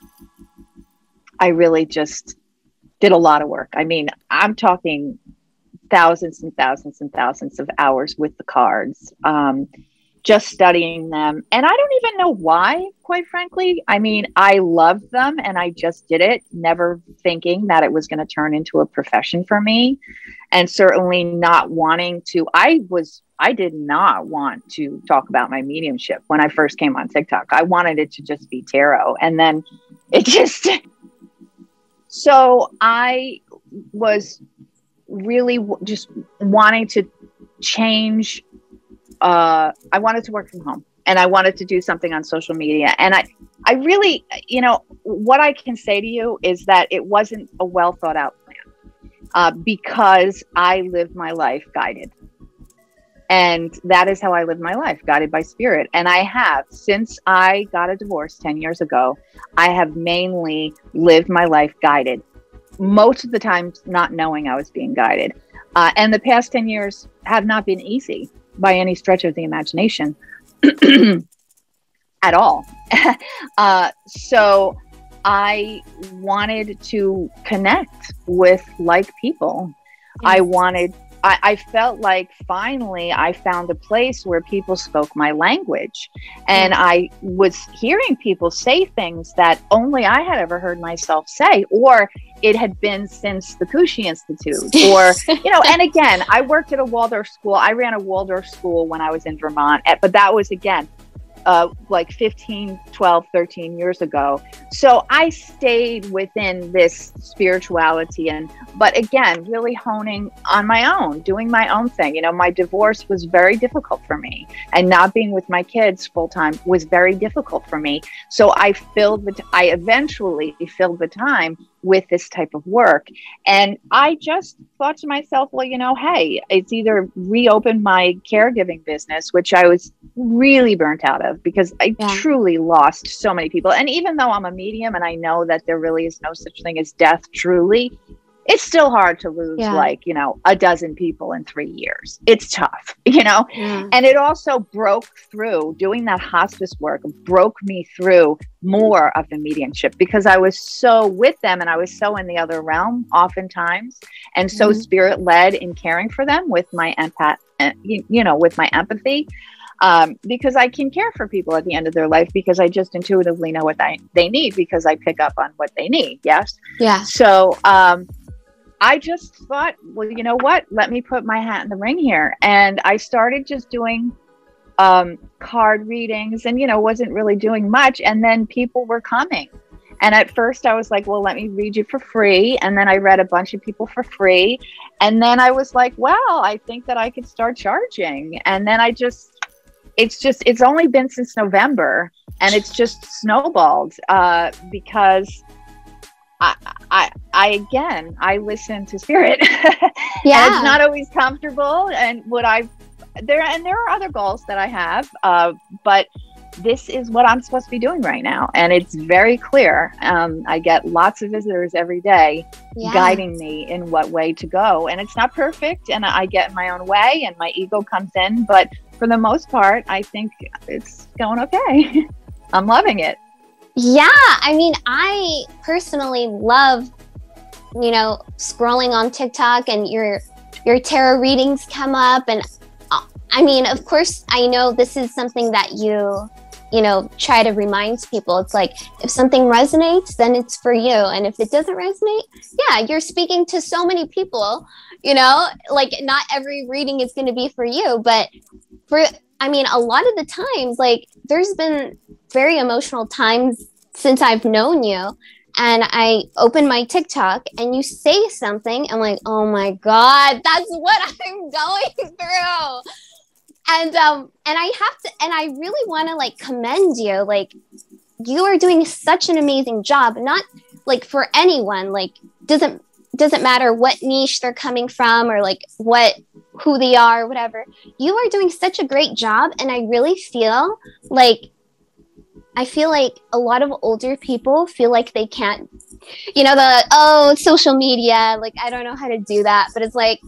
I really just did a lot of work. I mean, I'm talking thousands and thousands and thousands of hours with the cards, um, just studying them. And I don't even know why, quite frankly. I mean, I loved them and I just did it, never thinking that it was going to turn into a profession for me. And certainly not wanting to, I was, I did not want to talk about my mediumship when I first came on TikTok. I wanted it to just be tarot. And then it just... So I was really w- just wanting to change. Uh, I wanted to work from home, and I wanted to do something on social media. And I, I really, you know, what I can say to you is that it wasn't a well thought out plan, uh, because I lived my life guided. And that is how I live my life, guided by spirit. And I have, since I got a divorce ten years ago, I have mainly lived my life guided. Most of the time, not knowing I was being guided. Uh, and the past ten years have not been easy by any stretch of the imagination at all. uh, so I wanted to connect with like people. Yes. I wanted I, I felt like finally I found a place where people spoke my language, and I was hearing people say things that only I had ever heard myself say, or it had been since the Kushi Institute, or, you know, and again, I worked at a Waldorf school. I ran a Waldorf school when I was in Vermont, but that was, again, Uh, like fifteen, twelve, thirteen years ago. So I stayed within this spirituality, and, but again, really honing on my own, doing my own thing. You know, my divorce was very difficult for me, and not being with my kids full time was very difficult for me. So I filled the, t- I eventually filled the time with this type of work. And I just thought to myself, well, you know, hey, it's either reopen my caregiving business, which I was really burnt out of because I yeah. truly lost so many people. And even though I'm a medium and I know that there really is no such thing as death truly, it's still hard to lose yeah. like, you know, a dozen people in three years. It's tough, you know, yeah. and it also broke through doing that hospice work, broke me through more of the mediumship because I was so with them and I was so in the other realm oftentimes. And so mm-hmm. spirit led in caring for them with my empath, you, you know, with my empathy. Um, because I can care for people at the end of their life because I just intuitively know what I, they need because I pick up on what they need. Yes. Yeah. So, um, I just thought, well, you know what? Let me put my hat in the ring here. And I started just doing um, card readings and, you know, wasn't really doing much. And then people were coming And at first I was like, well, let me read you for free. And then I read a bunch of people for free. And then I was like, well, I think that I could start charging. And then I just, it's just, it's only been since November, and it's just snowballed uh, because I, I, I, again, I listen to spirit. Yeah. And it's not always comfortable. And what I, there, and there are other goals that I have, uh, but this is what I'm supposed to be doing right now. And it's very clear. Um, I get lots of visitors every day Yeah. guiding me in what way to go. And it's not perfect. And I get in my own way and my ego comes in. But for the most part, I think it's going okay. I'm loving it. Yeah. I mean, I personally love, you know, scrolling on TikTok and your, your tarot readings come up. And uh, I mean, of course, I know this is something that you, you know, try to remind people. It's like, if something resonates, then it's for you. And if it doesn't resonate, yeah, you're speaking to so many people, you know, like not every reading is going to be for you, but for, I mean, a lot of the times, like there's been very emotional times since I've known you, and I open my TikTok and you say something, I'm like, oh my God, that's what I'm going through. And um and I have to and I really want to like commend you. Like, you are doing such an amazing job. Not like for anyone, like doesn't doesn't matter what niche they're coming from or like what who they are, whatever. You are doing such a great job, and I really feel like I feel like a lot of older people feel like they can't, you know, the oh, social media, like I don't know how to do that, but it's like,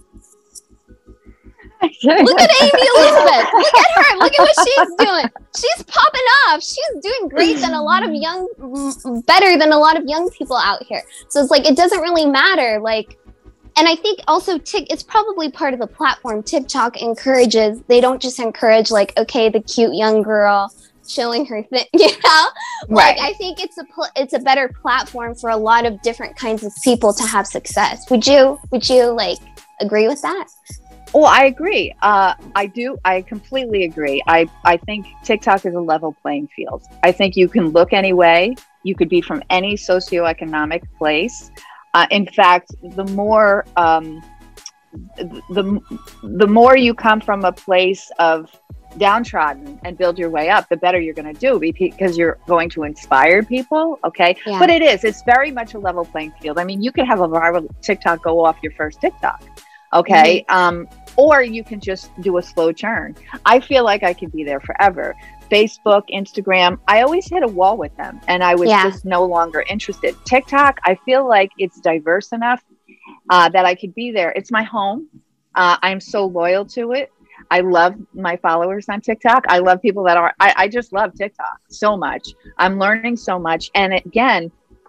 look at Amy Elizabeth. Look at her. Look at what she's doing. She's popping off. She's doing great than a lot of young, better than a lot of young people out here. So it's like, it doesn't really matter. Like, and I think also Tik, it's probably part of the platform. TikTok encourages, they don't just encourage like, okay, the cute young girl showing her thing, you know? Like, Right. I think it's a, pl- it's a better platform for a lot of different kinds of people to have success. Would you, would you like agree with that? Oh, I agree. Uh, I do. I completely agree. I, I think TikTok is a level playing field. I think you can look any way. You could be from any socioeconomic place. Uh, in fact, the more um, the the more you come from a place of downtrodden and build your way up, the better you're going to do, because you're going to inspire people. Okay. Yeah. But it is, it's very much a level playing field. I mean, you could have a viral TikTok go off your first TikTok. Okay. Mm-hmm. Um, or you can just do a slow churn. I feel like I could be there forever. Facebook, Instagram, I always hit a wall with them, and I was yeah. just no longer interested. TikTok, I feel like it's diverse enough uh, that I could be there. It's my home. Uh, I'm so loyal to it. I love my followers on TikTok. I love people that are, I, I just love TikTok so much. I'm learning so much. And again,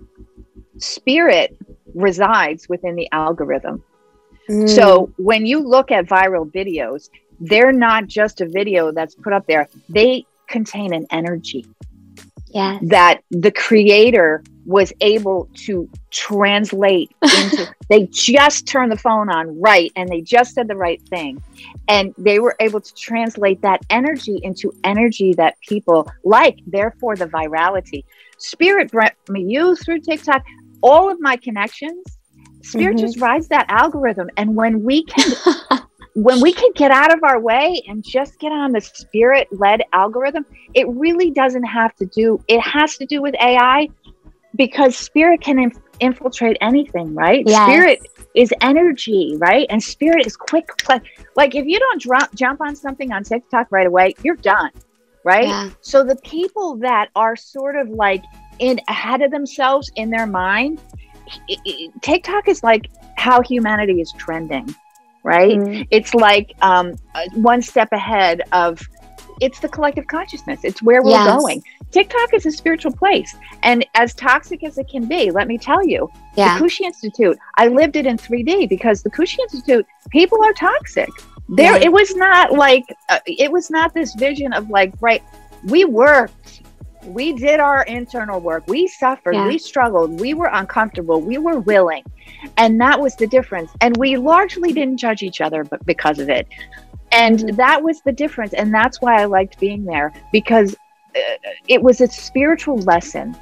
spirit resides within the algorithm. Mm. So when you look at viral videos, they're not just a video that's put up there. They contain an energy yes. that the creator was able to translate into. They just turned the phone on right, and they just said the right thing. And they were able to translate that energy into energy that people like, therefore the virality. Spirit brought me you through TikTok, all of my connections. Spirit mm-hmm. just rides that algorithm. And when we can, when we can get out of our way and just get on the spirit led algorithm, it really doesn't have to do, it has to do with A I, because spirit can inf- infiltrate anything, right? Yes. Spirit is energy, right? And spirit is quick. Like, like if you don't drop, jump on something on TikTok right away, you're done, right? Yeah. So the people that are sort of like in ahead of themselves in their mind, It, it, TikTok is like how humanity is trending, right? Mm-hmm. It's like um, one step ahead of, it's the collective consciousness. It's where we're yes. going. TikTok is a spiritual place. And as toxic as it can be, let me tell you, yeah. the Kushi Institute, I lived it in three D, because the Kushi Institute, people are toxic. There, yeah. It was not like, uh, it was not this vision of like, right, we worked. We did our internal work. We suffered. Yeah. We struggled. We were uncomfortable. We were willing. And that was the difference. And we largely didn't judge each other but because of it. And mm-hmm. that was the difference. And that's why I liked being there, because uh, it was a spiritual lesson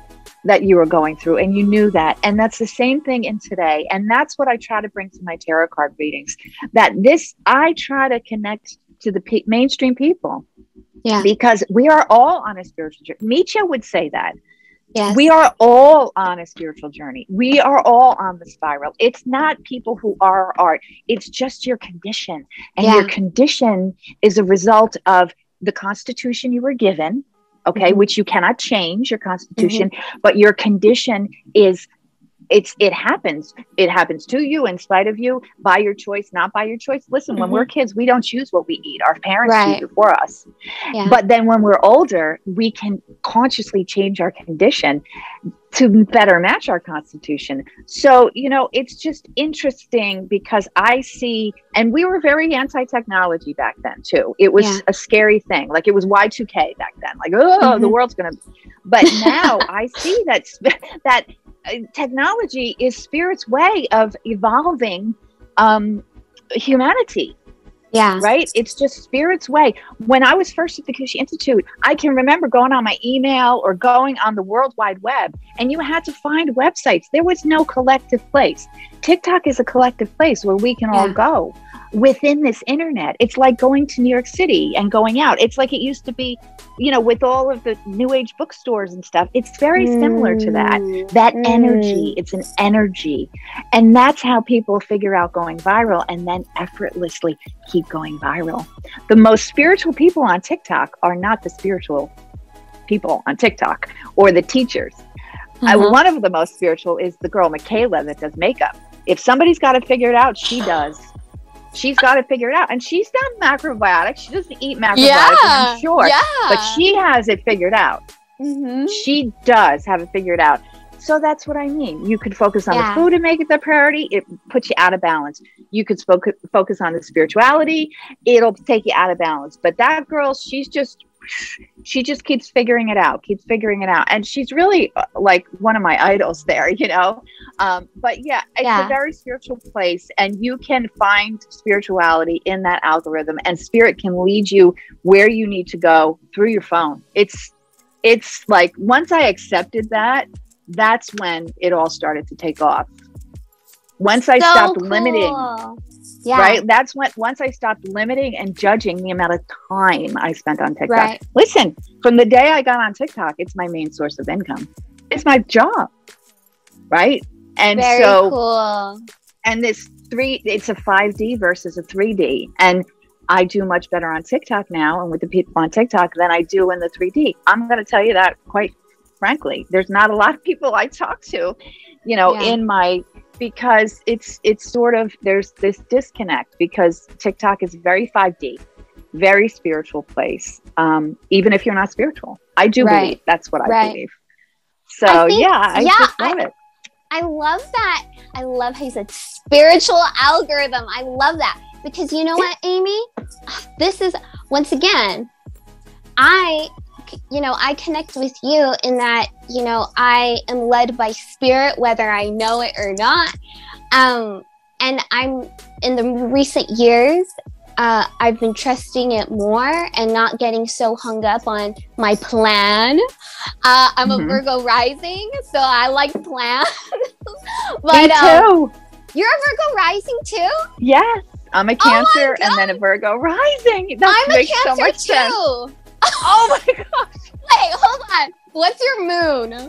that you were going through, and you knew that. And that's the same thing in today. And that's what I try to bring to my tarot card readings, that this, I try to connect to the pe- mainstream people. Yeah. Because we are all on a spiritual journey. Nietzsche would say that. Yes. We are all on a spiritual journey. We are all on the spiral. It's not people who are art. It's just your condition. And Yeah. your condition is a result of the constitution you were given, okay, Mm-hmm. which you cannot change your constitution, mm-hmm. but your condition is, it's, it happens. It happens to you, in spite of you, by your choice, not by your choice. Listen, mm-hmm. when we're kids, we don't choose what we eat. Our parents Right. choose it for us. Yeah. But then when we're older, we can consciously change our condition to better match our constitution. So, you know, it's just interesting because I see, and we were very anti-technology back then too. It was Yeah. a scary thing. Like it was Y two K back then. Like, oh, Mm-hmm. the world's going to, but now I see that, that technology is spirit's way of evolving um, humanity. Yeah. Right. It's just spirit's way. When I was first at the Kushi Institute, I can remember going on my email or going on the World Wide Web, and you had to find websites. There was no collective place. TikTok is a collective place where we can Yeah. all go within this internet. It's like going to New York City and going out. It's like it used to be, you know, with all of the new age bookstores and stuff. It's very mm. similar to that, that mm. energy. It's an energy. And that's how people figure out going viral and then effortlessly keep going viral. The most spiritual people on TikTok are not the spiritual people on TikTok or the teachers. Uh-huh. I, one of the most spiritual is the girl, Michaela, that does makeup. If somebody's got to figure it out, she does. She's got to figure it out. And she's done macrobiotics. She doesn't eat macrobiotics, yeah, I'm sure. Yeah. But she has it figured out. Mm-hmm. She does have it figured out. So that's what I mean. You could focus on yeah. the food and make it the priority. It puts you out of balance. You could fo- focus on the spirituality. It'll take you out of balance. But that girl, she's just, she just keeps figuring it out, keeps figuring it out. And she's really uh, like one of my idols there, you know? Um, but yeah, it's yeah. a very spiritual place, and you can find spirituality in that algorithm, and spirit can lead you where you need to go through your phone. It's, it's like, once I accepted that, that's when it all started to take off. Once I so stopped cool. limiting, yeah. right? That's when, once I stopped limiting and judging the amount of time I spent on TikTok. Right. Listen, from the day I got on TikTok, it's my main source of income. It's my job, right? And Very so, cool. and this three, it's a five D versus a three D. And I do much better on TikTok now and with the people on TikTok than I do in the three D. I'm going to tell you that quite frankly. There's not a lot of people I talk to, you know, yeah. in my, because it's, it's sort of, there's this disconnect because TikTok is very five D, very spiritual place. Um, even if you're not spiritual, I do right. believe that's what I right. believe. So I think, yeah, I yeah, just love I, it. I love that. I love how you said spiritual algorithm. I love that because you know what, Amy, this is, once again, I, you know, I connect with you in that, you know, I am led by spirit, whether I know it or not. Um, and I'm in the recent years, uh, I've been trusting it more and not getting so hung up on my plan. Uh, I'm mm-hmm. a Virgo rising, so I like plans. But, Me too. Um, you're a Virgo rising too? Yes. I'm a Cancer oh and then a Virgo rising. That I'm makes a Cancer so much too. sense. Oh my gosh. Wait, hold on. What's your moon?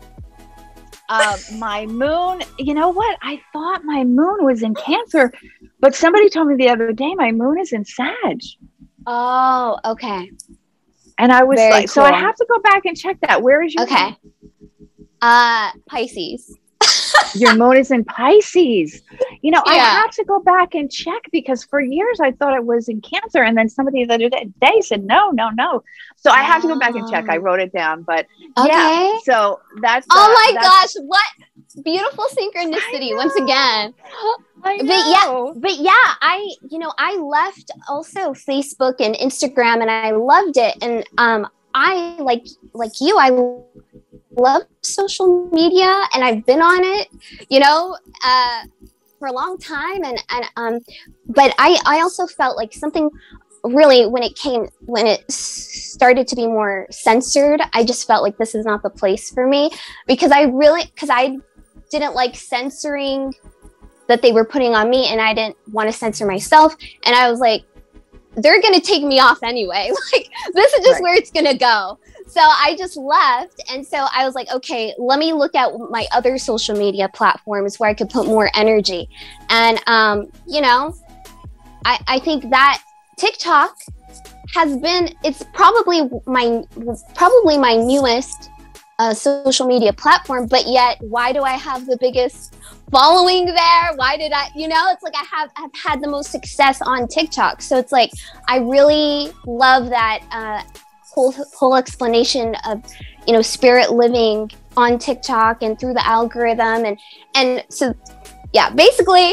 Uh, my moon, you know what? I thought my moon was in Cancer, but somebody told me the other day my moon is in Sag. Oh, okay. And I was Very like, cool. so I have to go back and check that. Where is your Okay. moon? Uh, Pisces. Your moon is in Pisces. You know, Yeah. I have to go back and check because for years I thought it was in Cancer. And then somebody the other day said, no, no, no. So I have to go back and check. I wrote it down, but Okay. yeah. So that's, Oh uh, my that's, gosh. What beautiful synchronicity once again. I know. But yeah, but yeah, I, you know, I left also Facebook and Instagram and I loved it. And, um, I like, like you, I love social media and I've been on it, you know, uh, for a long time. And, and, um, but I, I also felt like something really, when it came, when it started to be more censored, I just felt like this is not the place for me, because I really, because I didn't like censoring that they were putting on me, and I didn't want to censor myself. And I was like, they're going to take me off anyway. Like, this is just right. where it's going to go. So I just left. And so I was like, okay, let me look at my other social media platforms where I could put more energy. And, um, you know, I, I think that TikTok has been, it's probably my, probably my newest uh, social media platform, but yet why do I have the biggest following there? Why did I, you know, it's like I have have had the most success on TikTok. So it's like, I really love that uh, whole, whole explanation of, you know, spirit living on TikTok and through the algorithm. And, and so, yeah, basically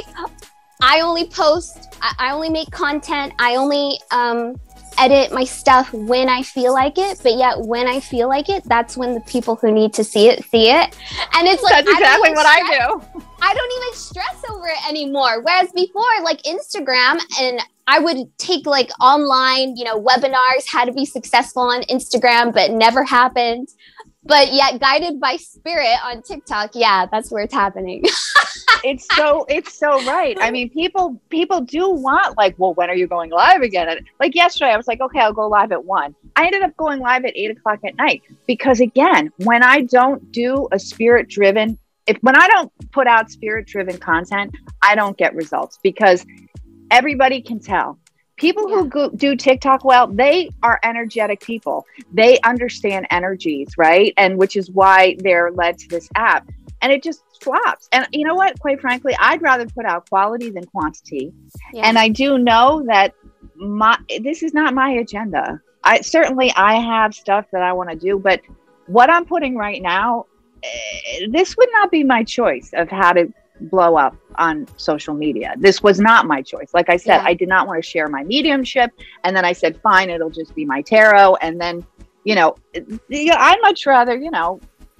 I only post, I, I only make content. I only, um, edit my stuff when I feel like it, but yet when I feel like it, that's when the people who need to see it see it. And it's like, that's exactly what stress, I do. I don't even stress over it anymore. Whereas before, like Instagram, and I would take like online, you know, webinars, how to be successful on Instagram, but never happened. But yet guided by spirit on TikTok, yeah, that's where it's happening. It's so, it's so right. I mean, people, people do want like, well, when are you going live again? And like yesterday, I was like, okay, I'll go live at one. I ended up going live at eight o'clock at night because again, when I don't do a spirit driven, if, when I don't put out spirit driven content, I don't get results because everybody can tell. People yeah. who go, do TikTok well, they are energetic people. They understand energies, right? And which is why they're led to this app. And it just flops. And you know what? Quite frankly, I'd rather put out quality than quantity. Yeah. And I do know that my this is not my agenda. I certainly I have stuff that I want to do, but what I'm putting right now, eh, this would not be my choice of how to blow up on social media. This was not my choice. Like I said, yeah. I did not want to share my mediumship. And then I said, fine, it'll just be my tarot. And then, you know, I'd much rather, you know,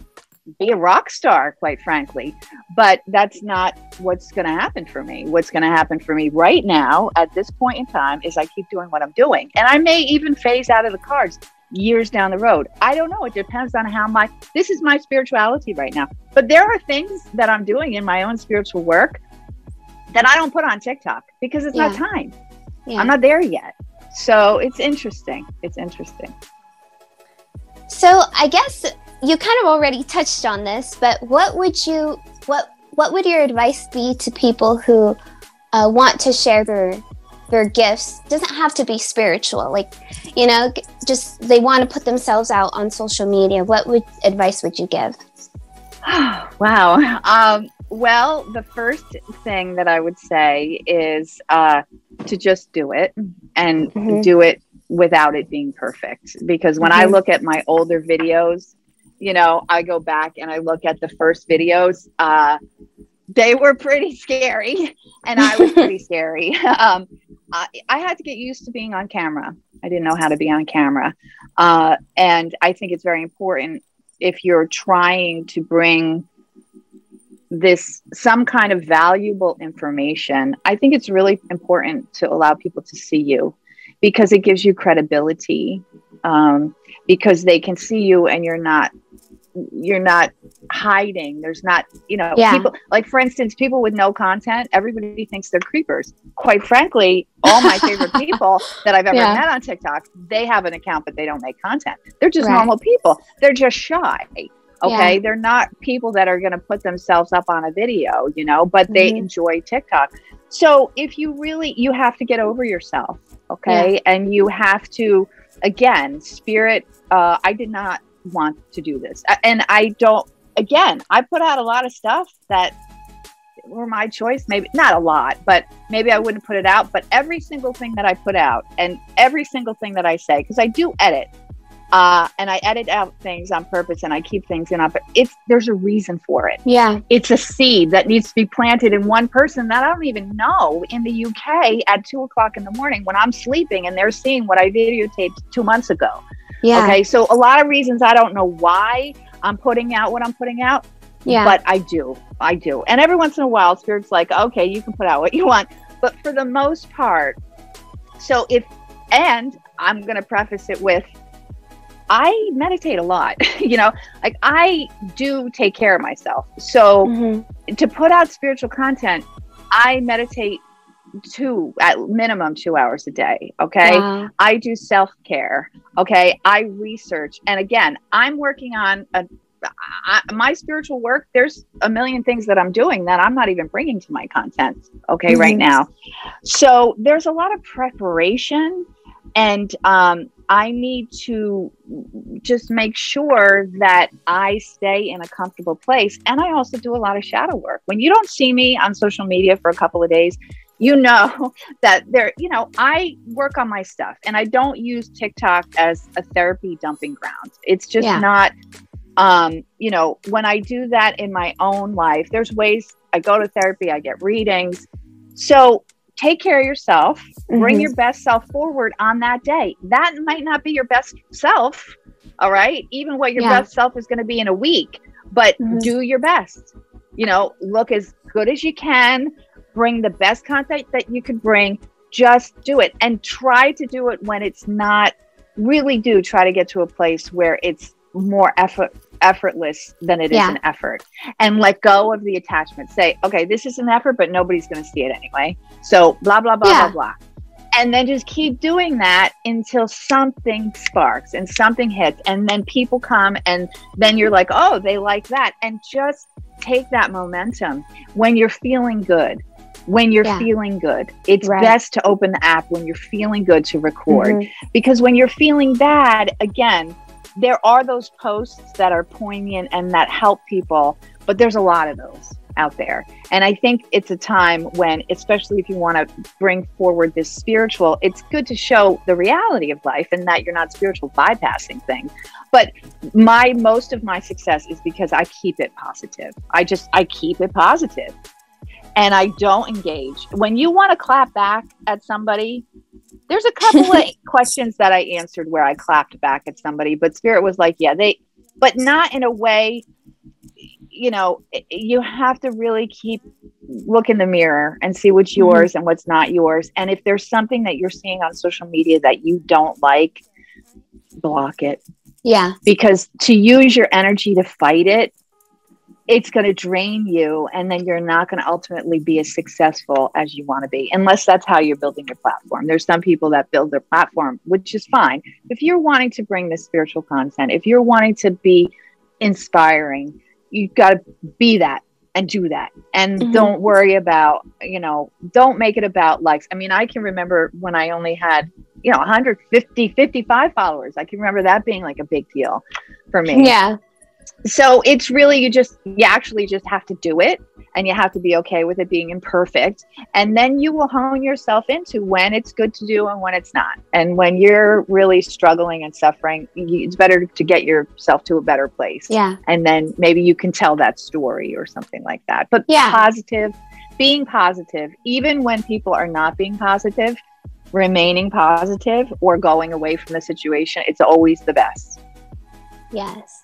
be a rock star, quite frankly. But that's not what's going to happen for me. What's going to happen for me right now at this point in time is I keep doing what I'm doing. And I may even phase out of the cards years down the road. I don't know. It depends on how my, this is my spirituality right now. But there are things that I'm doing in my own spiritual work that I don't put on TikTok because it's yeah. not time. Yeah. I'm not there yet. So it's interesting. It's interesting. So I guess you kind of already touched on this, but what would you, what, what would your advice be to people who uh, want to share their their gifts? Doesn't have to be spiritual, like, you know, just they want to put themselves out on social media. What would advice would you give? Wow. Um, well, the first thing that I would say is uh, to just do it and mm-hmm. do it without it being perfect. Because when mm-hmm. I look at my older videos, you know, I go back and I look at the first videos, uh, they were pretty scary and I was pretty scary. Um, I, I had to get used to being on camera. I didn't know how to be on camera. Uh, and I think it's very important if you're trying to bring this, some kind of valuable information, I think it's really important to allow people to see you because it gives you credibility, um, because they can see you and you're not you're not hiding. There's not, you know, yeah. people like, for instance, people with no content, everybody thinks they're creepers. Quite frankly, all my favorite people that I've ever yeah. met on TikTok, they have an account, but they don't make content. They're just right. normal people. They're just shy. Okay. Yeah. They're not people that are going to put themselves up on a video, you know, but they mm-hmm. enjoy TikTok. So if you really, you have to get over yourself. Okay. Yeah. And you have to, again, spirit, uh, I did not want to do this. And I don't, again, I put out a lot of stuff that were my choice. Maybe not a lot, but maybe I wouldn't put it out. But every single thing that I put out and every single thing that I say, because I do edit, uh, and I edit out things on purpose and I keep things in, but it's, there's a reason for it. Yeah. It's a seed that needs to be planted in one person that I don't even know in the U K at two o'clock in the morning when I'm sleeping and they're seeing what I videotaped two months ago. Yeah. Okay. So a lot of reasons I don't know why I'm putting out what I'm putting out. Yeah. But I do. I do. And every once in a while, Spirit's like, okay, you can put out what you want. But for the most part, so if and I'm going to preface it with, I meditate a lot. You know, like I do take care of myself. So mm-hmm. to put out spiritual content, I meditate two, at minimum two hours a day. Okay. Wow. I do self-care. Okay. I research. And again, I'm working on a, I, my spiritual work. There's a million things that I'm doing that I'm not even bringing to my content. Okay. Mm-hmm. Right now. So there's a lot of preparation, and, um, I need to just make sure that I stay in a comfortable place. And I also do a lot of shadow work. When you don't see me on social media for a couple of days, you know that there, you know, I work on my stuff, and I don't use TikTok as a therapy dumping ground. It's just yeah. not, um, you know, when I do that in my own life, there's ways I go to therapy, I get readings. So take care of yourself, mm-hmm. bring your best self forward on that day. That might not be your best self. All right. Even what your yeah. best self is going to be in a week, but mm-hmm. do your best, you know, look as good as you can, bring the best content that you could bring, just do it, and try to do it when it's not, really do try to get to a place where it's more effort, effortless than it yeah. is an effort, and let go of the attachment. Say, okay, this is an effort, but nobody's going to see it anyway. So blah, blah, blah, yeah. blah, blah. And then just keep doing that until something sparks and something hits. And then people come, and then you're like, oh, they like that. And just take that momentum when you're feeling good. When you're yeah. feeling good, it's right. best to open the app when you're feeling good to record, mm-hmm. because when you're feeling bad, again, there are those posts that are poignant and that help people, but there's a lot of those out there. And I think it's a time when, especially if you want to bring forward this spiritual, it's good to show the reality of life and that you're not spiritual bypassing things. But my, most of my success is because I keep it positive. I just, I keep it positive. And I don't engage. When you want to clap back at somebody, there's a couple of questions that I answered where I clapped back at somebody, but Spirit was like, yeah, they, but not in a way, you know, you have to really keep, look in the mirror and see what's yours mm-hmm. and what's not yours. And if there's something that you're seeing on social media that you don't like, block it. Yeah. Because to use your energy to fight it, it's going to drain you, and then you're not going to ultimately be as successful as you want to be, unless that's how you're building your platform. There's some people that build their platform, which is fine. If you're wanting to bring the spiritual content, if you're wanting to be inspiring, you've got to be that and do that. And mm-hmm. don't worry about, you know, don't make it about likes. I mean, I can remember when I only had, you know, one hundred fifty, fifty-five followers. I can remember that being like a big deal for me. Yeah. So it's really, you just, you actually just have to do it, and you have to be okay with it being imperfect. And then you will hone yourself into when it's good to do and when it's not. And when you're really struggling and suffering, it's better to get yourself to a better place. Yeah. And then maybe you can tell that story or something like that. But yeah. positive, being positive, even when people are not being positive, remaining positive or going away from the situation, it's always the best. Yes.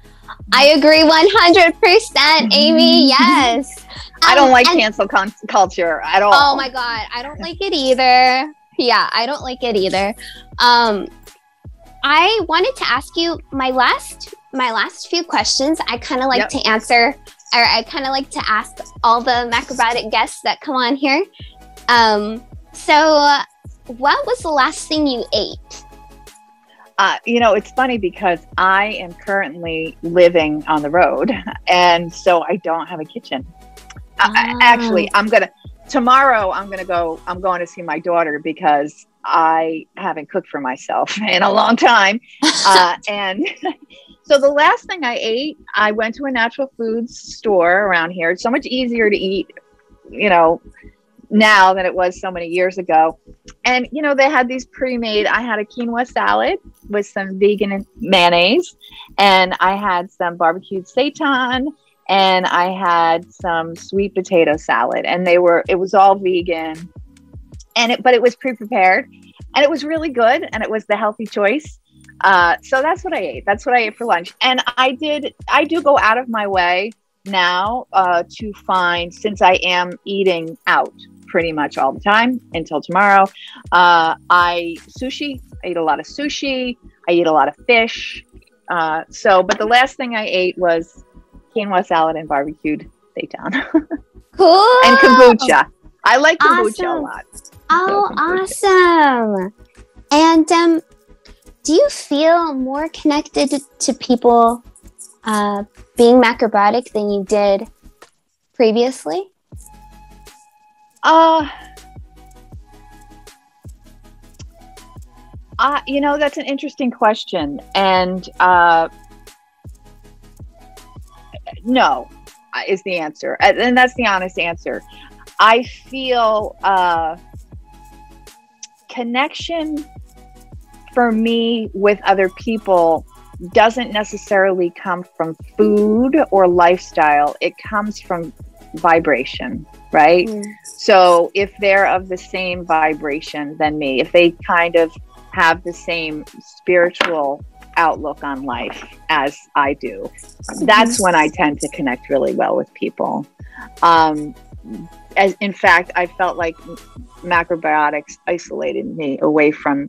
I agree one hundred percent, Amy. Yes. Um, I don't like and, cancel con- culture at all. Oh my God. I don't like it either. Yeah, I don't like it either. Um, I wanted to ask you my last, my last few questions. I kind of like yep. to answer, or I kind of like to ask all the Macrobiotic guests that come on here. Um, so uh, what was the last thing you ate? Uh, you know, it's funny because I am currently living on the road, and so I don't have a kitchen. Oh. I, actually, I'm going to, tomorrow I'm going to go, I'm going to see my daughter because I haven't cooked for myself in a long time. Uh, and so the last thing I ate, I went to a natural foods store around here. It's so much easier to eat, you know, now than it was so many years ago. And, you know, they had these pre-made, I had a quinoa salad with some vegan mayonnaise, and I had some barbecued seitan, and I had some sweet potato salad, and they were, it was all vegan, and it, but it was pre-prepared, and it was really good, and it was the healthy choice. Uh, so that's what I ate. That's what I ate for lunch. And I did, I do go out of my way now uh, to find, since I am eating out pretty much all the time until tomorrow. Uh, I sushi. I eat a lot of sushi. I eat a lot of fish. Uh, so, but the last thing I ate was quinoa salad and barbecued seitan. Cool. And kombucha. I like kombucha Awesome. a lot. Oh, So awesome. And um, do you feel more connected to people uh, being macrobiotic than you did previously? Uh, uh, you know, that's an interesting question. And uh, no, is the answer. And that's the honest answer. I feel uh, connection for me with other people doesn't necessarily come from food or lifestyle. It comes from vibration, right? Mm. So if they're of the same vibration than me, if they kind of have the same spiritual outlook on life as I do, that's when I tend to connect really well with people. Um, as in fact, I felt like macrobiotics isolated me away from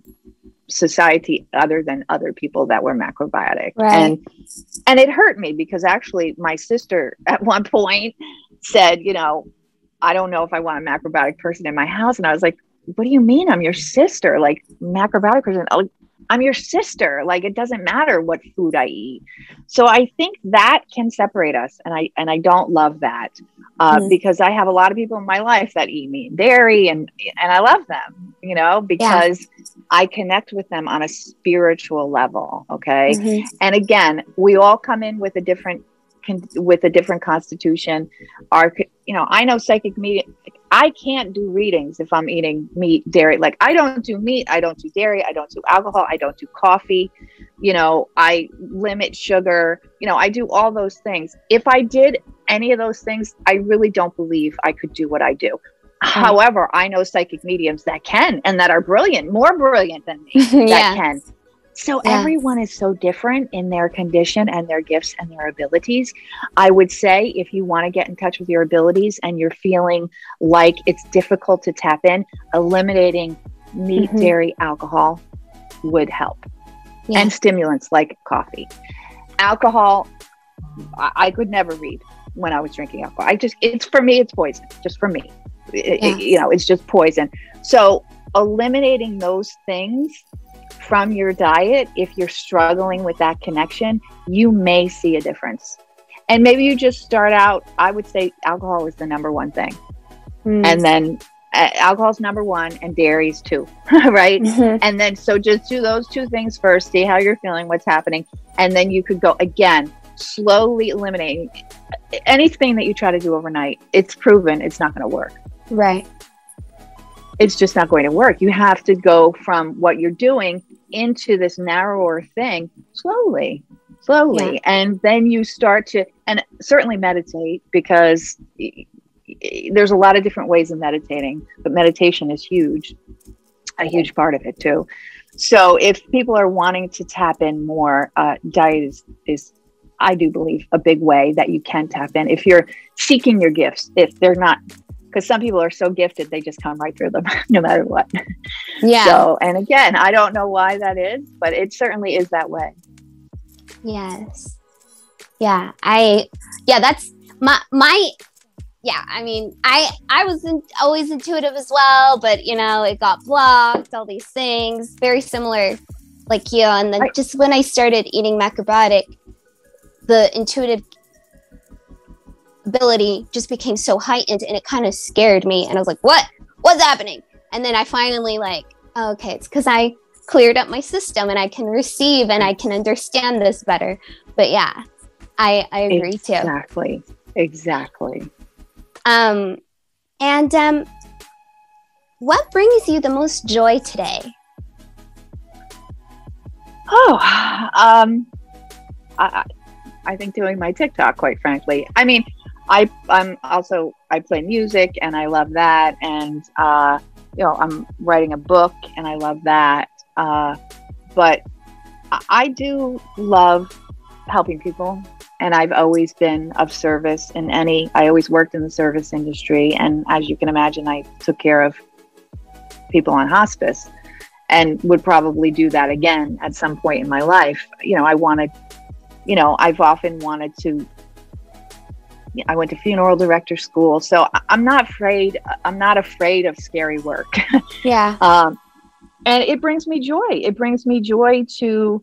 society other than other people that were macrobiotic. Right. And and it hurt me because actually my sister at one point said, you know, I don't know if I want a macrobiotic person in my house. And I was like, what do you mean? I'm your sister? Like, macrobiotic person? I'm your sister. Like, it doesn't matter what food I eat. So I think that can separate us. And I, and I don't love that uh, mm-hmm. because I have a lot of people in my life that eat meat and dairy, and, and I love them, you know, because yeah. I connect with them on a spiritual level. Okay. Mm-hmm. And again, we all come in with a different, with a different constitution. Our, you know, I know psychic medium, I can't do readings if I'm eating meat, dairy. Like, I don't do meat. I don't do dairy. I don't do alcohol. I don't do coffee. You know, I limit sugar. You know, I do all those things. If I did any of those things, I really don't believe I could do what I do. Mm. However, I know psychic mediums that can, and that are brilliant, more brilliant than me, that yeah. can. So yeah. everyone is so different in their condition and their gifts and their abilities. I would say if you want to get in touch with your abilities and you're feeling like it's difficult to tap in, eliminating meat, mm-hmm. dairy, alcohol would help. Yeah. And stimulants like coffee. Alcohol, I-, I could never read when I was drinking alcohol. I just, it's for me, it's poison, just for me. It, yeah. it, you know, it's just poison. So eliminating those things from your diet, if you're struggling with that connection, you may see a difference. And maybe you just start out, I would say alcohol is the number one thing. Mm. And then uh, alcohol is number one and dairy is two, right? Mm-hmm. And then, so just do those two things first, see how you're feeling, what's happening. And then you could go again, slowly eliminating anything that you try to do overnight. It's proven it's not going to work. Right. It's just not going to work. You have to go from what you're doing into this narrower thing slowly, slowly. Yeah. And then you start to, and certainly meditate, because there's a lot of different ways of meditating, but meditation is huge, a huge part of it too. So if people are wanting to tap in more, uh, diet is, is, I do believe, a big way that you can tap in. If you're seeking your gifts, if they're not, because some people are so gifted, they just come right through them no matter what. Yeah. So, and again, I don't know why that is, but it certainly is that way. Yes. Yeah. I, yeah, that's my, my, yeah. I mean, I, I was in, always intuitive as well, but you know, it got blocked, all these things, very similar like you. And then right. just when I started eating macrobiotic, the intuitive ability just became so heightened, and it kind of scared me, and I was like, what what's happening? And then I finally like, oh, okay, it's because I cleared up my system and I can receive and I can understand this better. But yeah, I I agree exactly. too. Exactly. Exactly. Um and um what brings you the most joy today? Oh, um I I think doing my TikTok, quite frankly. I mean, I, I'm also, I play music and I love that. And, uh, you know, I'm writing a book and I love that. Uh, but I do love helping people. and I've always been of service in any, I always worked in the service industry. And as you can imagine, I took care of people on hospice and would probably do that again at some point in my life. You know, I wanted, you know, I've often wanted to, I went to funeral director school. So I'm not afraid. I'm not afraid of scary work. Yeah. um, and it brings me joy. It brings me joy to,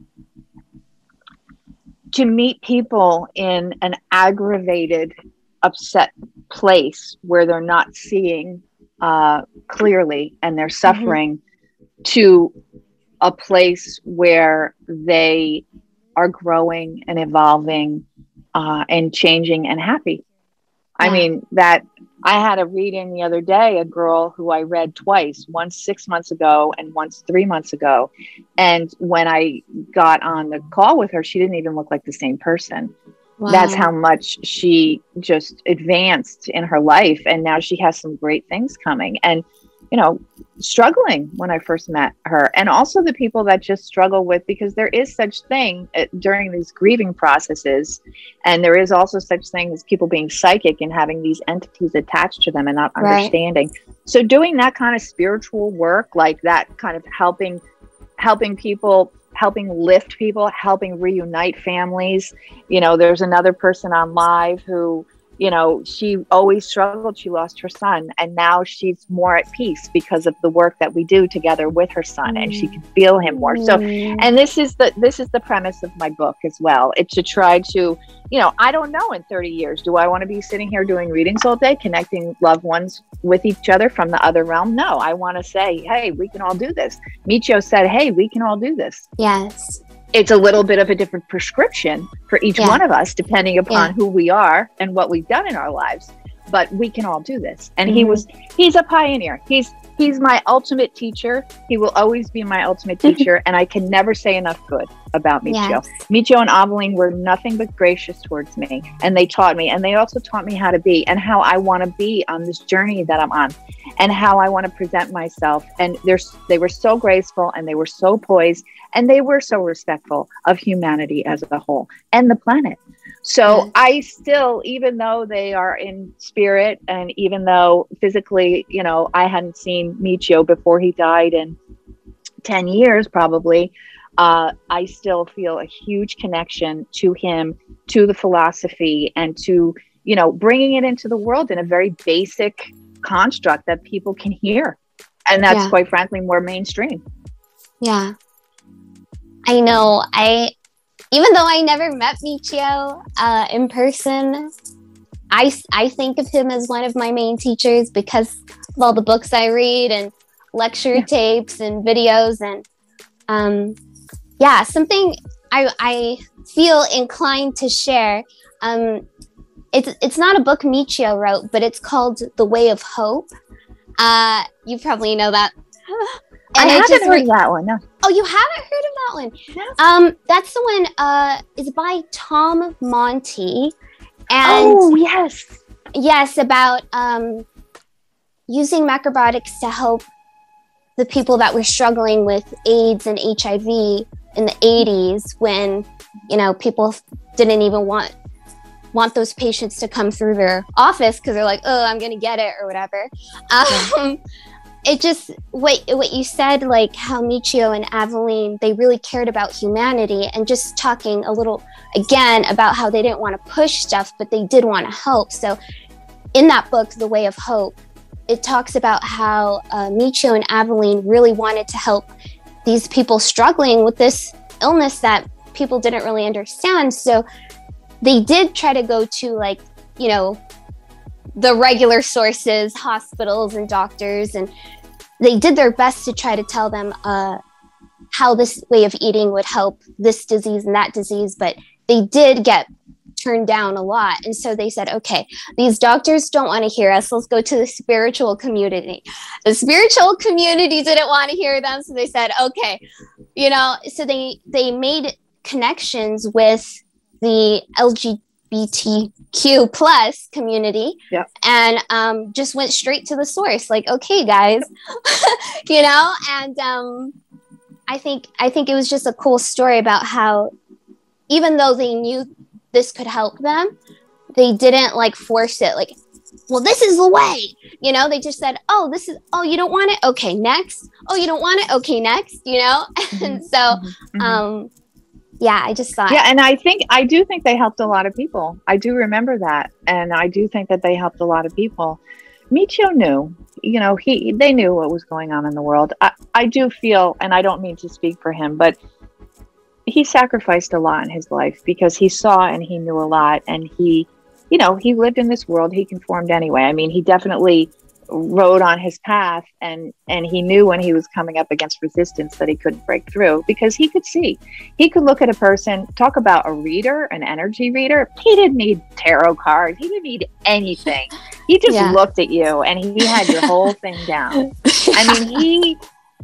to meet people in an aggravated, upset place where they're not seeing uh, clearly and they're suffering, mm-hmm. to a place where they are growing and evolving uh, and changing and happy. Yeah. I mean, that I had a reading the other day, a girl who I read twice, once six months ago and once three months ago. And when I got on the call with her, she didn't even look like the same person. Wow. That's how much she just advanced in her life. And now she has some great things coming. And, you know, struggling when I first met her, and also the people that just struggle with, because there is such thing uh, during these grieving processes. And there is also such thing as people being psychic and having these entities attached to them and not Right. understanding. So doing that kind of spiritual work, like that kind of helping, helping people, helping lift people, helping reunite families. You know, there's another person on live who, you know, she always struggled. She lost her son, and now she's more at peace because of the work that we do together with her son, mm. and she can feel him more. Mm. So, and this is the, this is the premise of my book as well. It's to try to, you know, I don't know in thirty years, do I want to be sitting here doing readings all day, connecting loved ones with each other from the other realm? No, I want to say, hey, we can all do this. Michio said, hey, we can all do this. Yes. It's a little bit of a different prescription for each yeah. one of us, depending upon yeah. who we are and what we've done in our lives. But we can all do this. And mm-hmm. he was, he's a pioneer. He's, he's my ultimate teacher. He will always be my ultimate teacher. And I can never say enough good about Michio. Yes. Michio and Aveline were nothing but gracious towards me. And they taught me, and they also taught me how to be and how I want to be on this journey that I'm on and how I want to present myself. And they're, they were so graceful, and they were so poised, and they were so respectful of humanity as a whole and the planet. So yes. I still, even though they are in spirit, and even though physically, you know, I hadn't seen Michio before he died in ten years, probably, uh, I still feel a huge connection to him, to the philosophy, and to, you know, bringing it into the world in a very basic construct that people can hear. And that's yeah. quite frankly more mainstream. Yeah. I know. I, even though I never met Michio uh, in person, I, I think of him as one of my main teachers because of all the books I read and lecture yeah. tapes and videos. And um, yeah, something I, I feel inclined to share. Um, it's, it's not a book Michio wrote, but it's called The Way of Hope. Uh, you probably know that. And I haven't heard re- that one. No. Oh, you haven't heard of that one? No. Um, that's the one. Uh, is by Tom Monty, and oh yes, yes, about um using macrobiotics to help the people that were struggling with AIDS and H I V in the eighties, when you know people didn't even want want those patients to come through their office because they're like, oh, I'm gonna get it or whatever. Um. Yeah. It just, what what you said, like how Michio and Aveline, they really cared about humanity, and just talking a little, again, about how they didn't want to push stuff, but they did want to help. So in that book, The Way of Hope, it talks about how uh, Michio and Aveline really wanted to help these people struggling with this illness that people didn't really understand. So they did try to go to, like, you know, the regular sources, hospitals and doctors, and they did their best to try to tell them uh, how this way of eating would help this disease and that disease, but they did get turned down a lot. And so they said, okay, these doctors don't want to hear us. Let's go to the spiritual community. The spiritual community didn't want to hear them. So they said, okay, you know, so they, they made connections with the L G B T Q plus community, yep. and um, just went straight to the source. Like, okay, guys, you know, and um, I think I think it was just a cool story about how, even though they knew this could help them, they didn't like force it. Like, well, this is the way, you know, they just said, oh, this is, oh, you don't want it. Okay, next. Oh, you don't want it. Okay, next, you know? Mm-hmm. And so, mm-hmm. um, yeah, I just thought. Yeah. And I think, I do think they helped a lot of people. I do remember that. And I do think that they helped a lot of people. Michio knew, you know, he, they knew what was going on in the world. I, I do feel, and I don't mean to speak for him, but he sacrificed a lot in his life because he saw and he knew a lot, and he, you know, he lived in this world. He conformed anyway. I mean, he definitely rode on his path, and and he knew when he was coming up against resistance that he couldn't break through, because he could see, he could look at a person, talk about a reader, an energy reader. He didn't need tarot cards. He didn't need anything. He just yeah. looked at you and he had your whole thing down. I mean, he,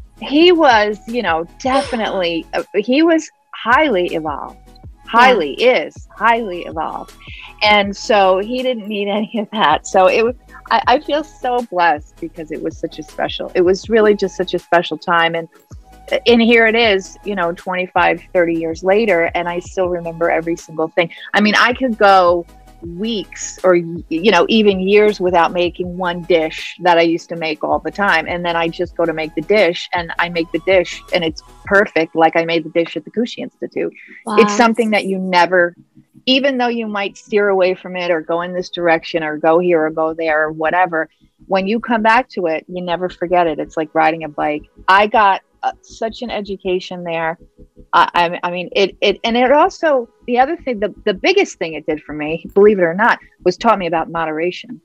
he was, you know, definitely, uh, he was highly evolved, highly yeah. is highly evolved. And so he didn't need any of that. So it was, I, I feel so blessed because it was such a special, it was really just such a special time. And, and here it is, you know, twenty-five, thirty years later, and I still remember every single thing. I mean, I could go weeks or, you know, even years without making one dish that I used to make all the time. And then I just go to make the dish, and I make the dish and it's perfect. Like I made the dish at the Kushi Institute. Wow. It's something that you never, even though you might steer away from it or go in this direction or go here or go there or whatever, when you come back to it, you never forget it. It's like riding a bike. I got uh, such an education there. Uh, I, I mean, it, it, and it also, the other thing, the, the biggest thing it did for me, believe it or not, was taught me about moderation.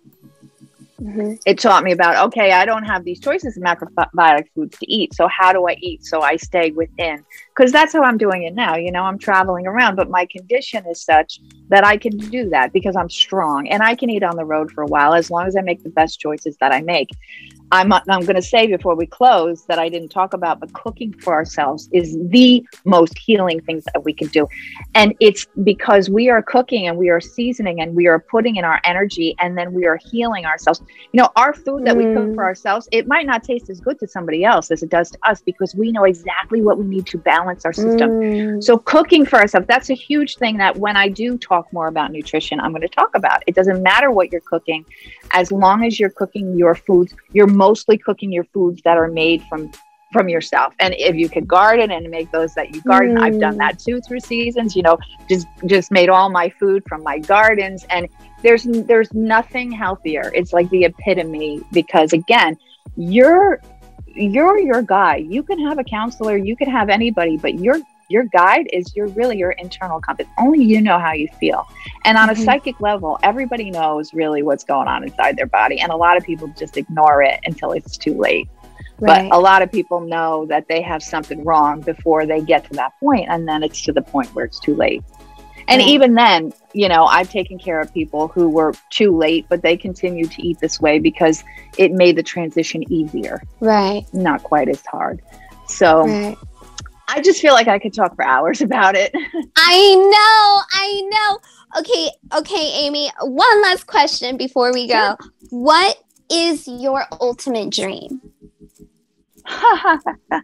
Mm-hmm. It taught me about, okay, I don't have these choices of macrobiotic foods to eat. So how do I eat so I stay within? Because that's how I'm doing it now. You know, I'm traveling around, but my condition is such that I can do that because I'm strong and I can eat on the road for a while as long as I make the best choices that I make. I'm, I'm going to say before we close that I didn't talk about, but cooking for ourselves is the most healing things that we can do. And it's because we are cooking and we are seasoning and we are putting in our energy, and then we are healing ourselves. You know, our food that mm. we cook for ourselves, it might not taste as good to somebody else as it does to us because we know exactly what we need to balance our system. Mm. So cooking for ourselves, that's a huge thing that when I do talk more about nutrition, I'm going to talk about. It doesn't matter what you're cooking, as long as you're cooking your foods, you're mostly cooking your foods that are made from from yourself. And if you could garden and make those that you garden, mm. I've done that too through seasons, you know, just just made all my food from my gardens. And there's there's nothing healthier. It's like the epitome, because again, you're you're your guide. You can have a counselor, you can have anybody, but your your guide is your really your internal compass. Only you know how you feel. And on mm-hmm. a psychic level, everybody knows really what's going on inside their body. And a lot of people just ignore it until it's too late. Right. But a lot of people know that they have something wrong before they get to that point, and then it's to the point where it's too late. And right. even then, you know, I've taken care of people who were too late, but they continued to eat this way because it made the transition easier. Right. Not quite as hard. So right. I just feel like I could talk for hours about it. I know, I know. Okay, okay, Amy, one last question before we go. Sure. What is your ultimate dream? Oh,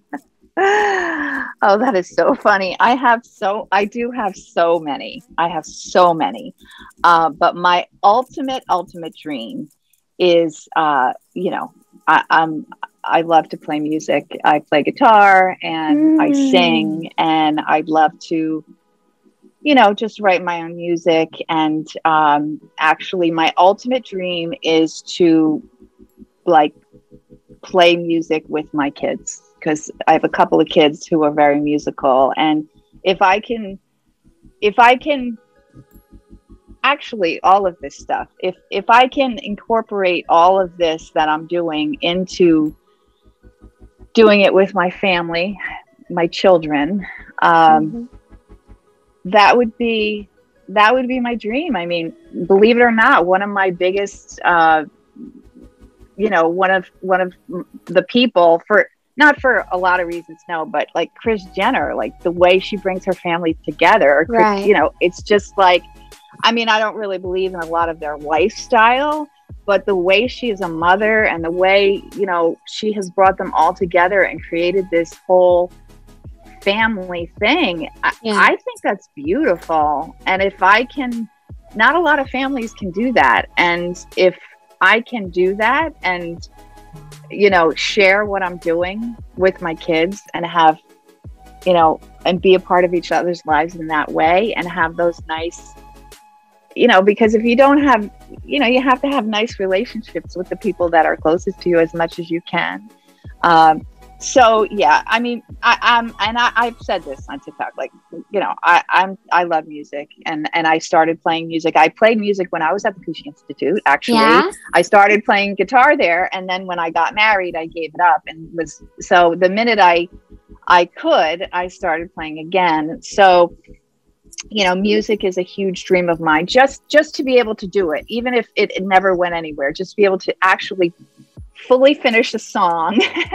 that is so funny. I have so, I do have so many. I have so many. Uh, but my ultimate, ultimate dream is, uh, you know, I, I'm, I love to play music. I play guitar and mm. I sing, and I'd love to, you know, just write my own music. And um, actually my ultimate dream is to like play music with my kids, because I have a couple of kids who are very musical. And if I can, if I can actually all of this stuff, if, if I can incorporate all of this that I'm doing into doing it with my family, my children, um, mm-hmm. that would be, that would be my dream. I mean, believe it or not, one of my biggest, uh, you know, one of, one of the people for, not for a lot of reasons, no, but like Kris Jenner, like the way she brings her family together, Kris, right. you know, it's just like, I mean, I don't really believe in a lot of their lifestyle, but the way she is a mother and the way, you know, she has brought them all together and created this whole family thing. I, Yeah. I think that's beautiful. And if I can, not a lot of families can do that. And if I can do that and, you know, share what I'm doing with my kids and have, you know, and be a part of each other's lives in that way and have those nice, you know, because if you don't have, you know, you have to have nice relationships with the people that are closest to you as much as you can. Um, so yeah, I mean, I, I'm, and I, I've said this on TikTok, like, you know, I, I'm, I love music, and, and I started playing music. I played music when I was at the Kushi Institute. Actually, Yeah. I started playing guitar there. And then when I got married, I gave it up, and was, so the minute I, I could, I started playing again. So, you know, music is a huge dream of mine, just, just to be able to do it, even if it, it never went anywhere, just to be able to actually fully finish a song,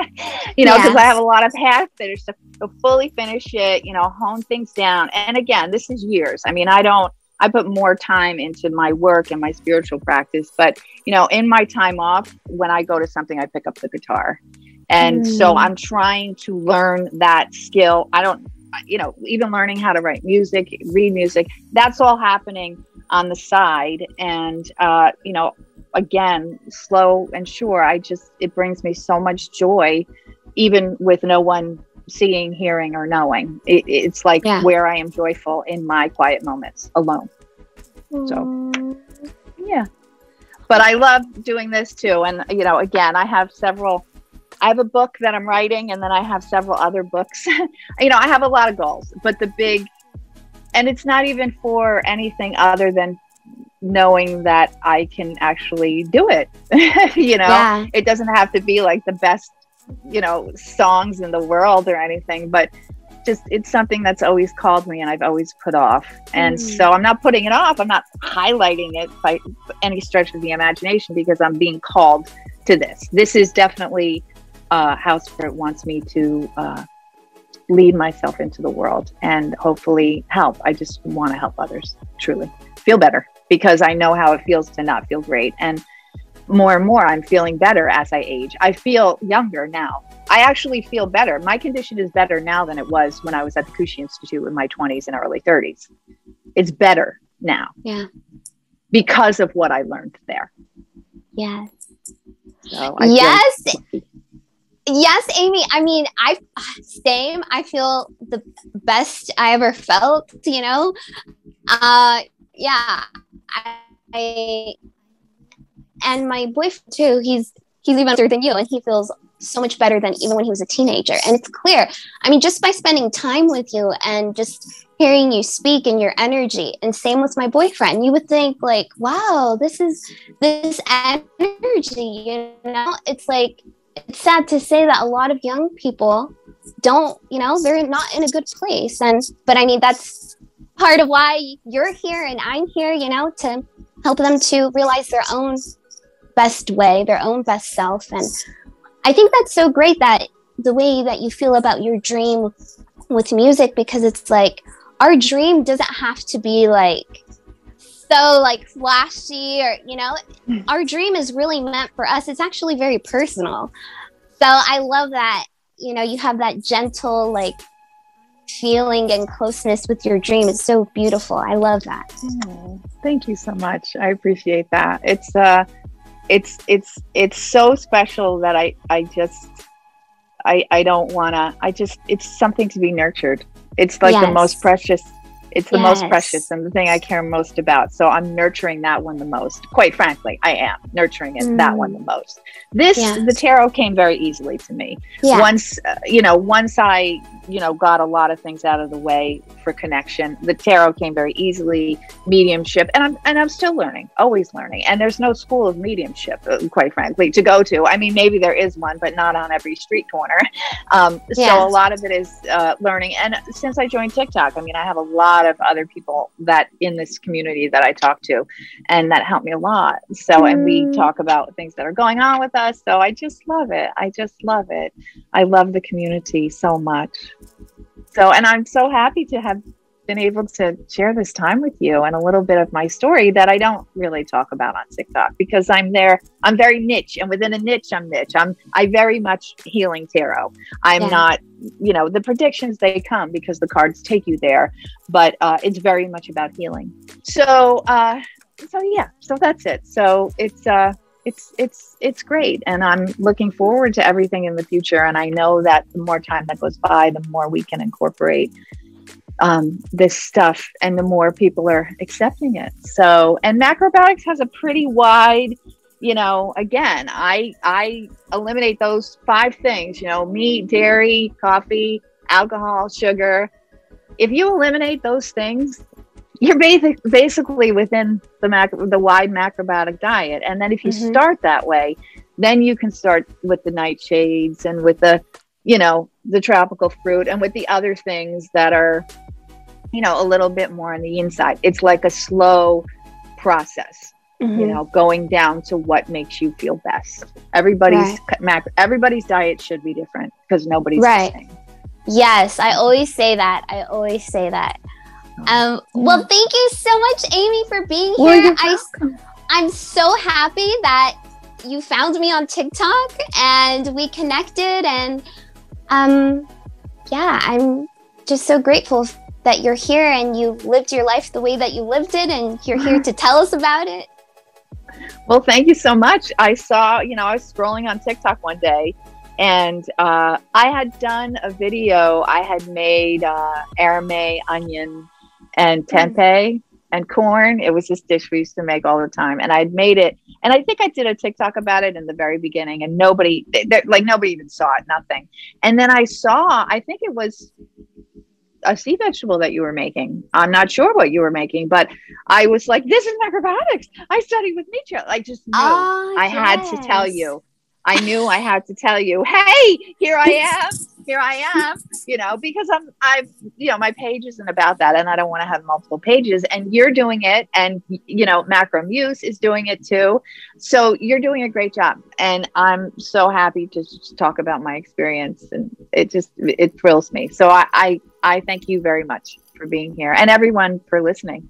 you know, because Yes. I have a lot of half finished, to, to fully finish it, you know, hone things down. And again, this is years. I mean, I don't, I put more time into my work and my spiritual practice, but, you know, in my time off, when I go to something, I pick up the guitar. And Mm. so I'm trying to learn that skill. I don't, you know, even learning how to write music, read music, that's all happening on the side. And, uh, you know, again, slow and sure, I just, it brings me so much joy, even with no one seeing, hearing, or knowing. It, it's like Yeah. where I am joyful in my quiet moments alone. So, Mm. yeah. But I love doing this too. And, you know, again, I have several, I have a book that I'm writing, and then I have several other books. You know, I have a lot of goals, but the big, and it's not even for anything other than knowing that I can actually do it. You know, Yeah. it doesn't have to be like the best, you know, songs in the world or anything, but just, it's something that's always called me and I've always put off. And Mm. so I'm not putting it off. I'm not highlighting it by any stretch of the imagination, because I'm being called to this. This is definitely uh, how Spirit wants me to uh, lead myself into the world and hopefully help. I just want to help others truly feel better, because I know how it feels to not feel great. And more and more, I'm feeling better as I age. I feel younger now. I actually feel better. My condition is better now than it was when I was at the Kushi Institute in my twenties and early thirties. It's better now. Yeah. Because of what I learned there. Yes. So I Yes. feel Yes, Amy. I mean, I same. I feel the best I ever felt. You know, uh, yeah. I, I and my boyfriend too. He's he's even older than you, and he feels so much better than even when he was a teenager. And it's clear. I mean, just by spending time with you and just hearing you speak and your energy, and same with my boyfriend, you would think like, wow, this is this energy. You know, it's like. It's sad to say that a lot of young people don't, you know, they're not in a good place. And, but I mean, that's part of why you're here and I'm here, you know, to help them to realize their own best way, their own best self. And I think that's so great, that the way that you feel about your dream with music, because it's like our dream doesn't have to be like, so like flashy, or, you know, our dream is really meant for us. It's actually very personal. So I love that, you know, you have that gentle, like, feeling and closeness with your dream. It's so beautiful. I love that. Oh, thank you so much. I appreciate that. It's, uh, it's, it's, it's so special that I, I just, I, I don't wanna, I just, it's something to be nurtured. It's like Yes. the most precious. It's the Yes. most precious and the thing I care most about. So I'm nurturing that one the most. Quite frankly, I am nurturing it, Mm. that one the most. This, Yeah. the tarot came very easily to me. Yeah. Once, uh, you know, once I, you know, got a lot of things out of the way for connection, the tarot came very easily, mediumship. And I'm, and I'm still learning, always learning. And there's no school of mediumship, uh, quite frankly, to go to. I mean, maybe there is one, but not on every street corner. Um, Yeah. So a lot of it is uh, learning. And since I joined TikTok, I mean, I have a lot of other people that in this community that I talk to, and that help me a lot. So, and we Mm. talk about things that are going on with us. So I just love it. I just love it. I love the community so much. So, and I'm so happy to have been able to share this time with you and a little bit of my story that I don't really talk about on TikTok, because I'm there, I'm very niche, and within a niche, I'm niche. I'm, I very much healing tarot. I'm Yeah. not, you know, the predictions, they come because the cards take you there, but uh, it's very much about healing. So, uh, so yeah, so that's it. So it's, uh, it's, it's, it's great. And I'm looking forward to everything in the future. And I know that the more time that goes by, the more we can incorporate um, this stuff and the more people are accepting it. So, and macrobiotics has a pretty wide, you know, again, I, I eliminate those five things, you know, meat, dairy, coffee, alcohol, sugar. If you eliminate those things, you're basic, basically within the macro, the wide macrobiotic diet. And then if you mm-hmm. start that way, then you can start with the nightshades and with the, you know, the tropical fruit and with the other things that are, you know, a little bit more on the inside. It's like a slow process, mm-hmm. you know, going down to what makes you feel best. Everybody's right. macro, everybody's diet should be different because nobody's right. the same. Yes, I always say that. I always say that. Um, well, thank you so much, Amy, for being here. Well, I, I'm so happy that you found me on TikTok and we connected. And um, yeah, I'm just so grateful that you're here and you lived your life the way that you lived it, and you're here to tell us about it. Well, thank you so much. I saw, you know, I was scrolling on TikTok one day, and uh, I had done a video. I had made uh, arame, onion, and tempeh and corn. It was this dish we used to make all the time, and I'd made it. And I think I did a TikTok about it in the very beginning, and nobody, like nobody even saw it, nothing. And then I saw, I think it was a sea vegetable that you were making. I'm not sure what you were making, but I was like, this is macrobiotics. I studied with Mitra. I just knew oh, I yes. had to tell you. I knew I had to tell you, hey, here I am. Here I am, you know, because I'm, I've, you know, my page isn't about that, and I don't want to have multiple pages, and you're doing it. And, you know, Macro Muse is doing it too. So you're doing a great job. And I'm so happy to just talk about my experience, and it just, it thrills me. So I, I, I thank you very much for being here, and everyone for listening.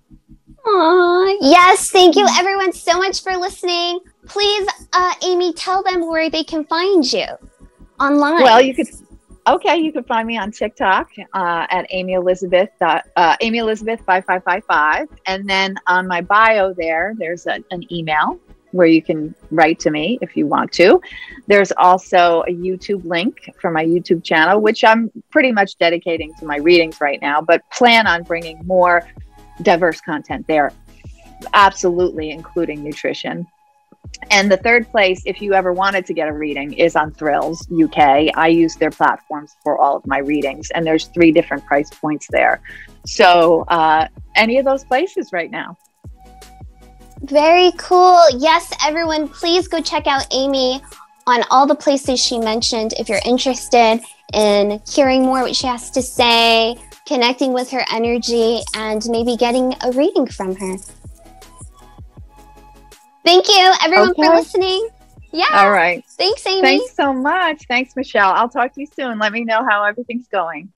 Aww, yes. Thank you everyone so much for listening. Please, uh, Amy, tell them where they can find you online. Well, you could, okay, you can find me on TikTok uh, at Amy Elizabeth, uh, Amy Elizabeth five five five five. And then on my bio there, there's a, an email where you can write to me if you want to. There's also a YouTube link for my YouTube channel, which I'm pretty much dedicating to my readings right now, but plan on bringing more diverse content there, absolutely, including nutrition. And the third place, if you ever wanted to get a reading, is on Thrills U K. I use their platforms for all of my readings, and there's three different price points there. So uh, any of those places right now. Very cool. Yes, everyone, please go check out Amy on all the places she mentioned if you're interested in hearing more what she has to say, connecting with her energy, and maybe getting a reading from her. Thank you, everyone, okay. for listening. Yeah. All right. Thanks, Amy. Thanks so much. Thanks, Michelle. I'll talk to you soon. Let me know how everything's going.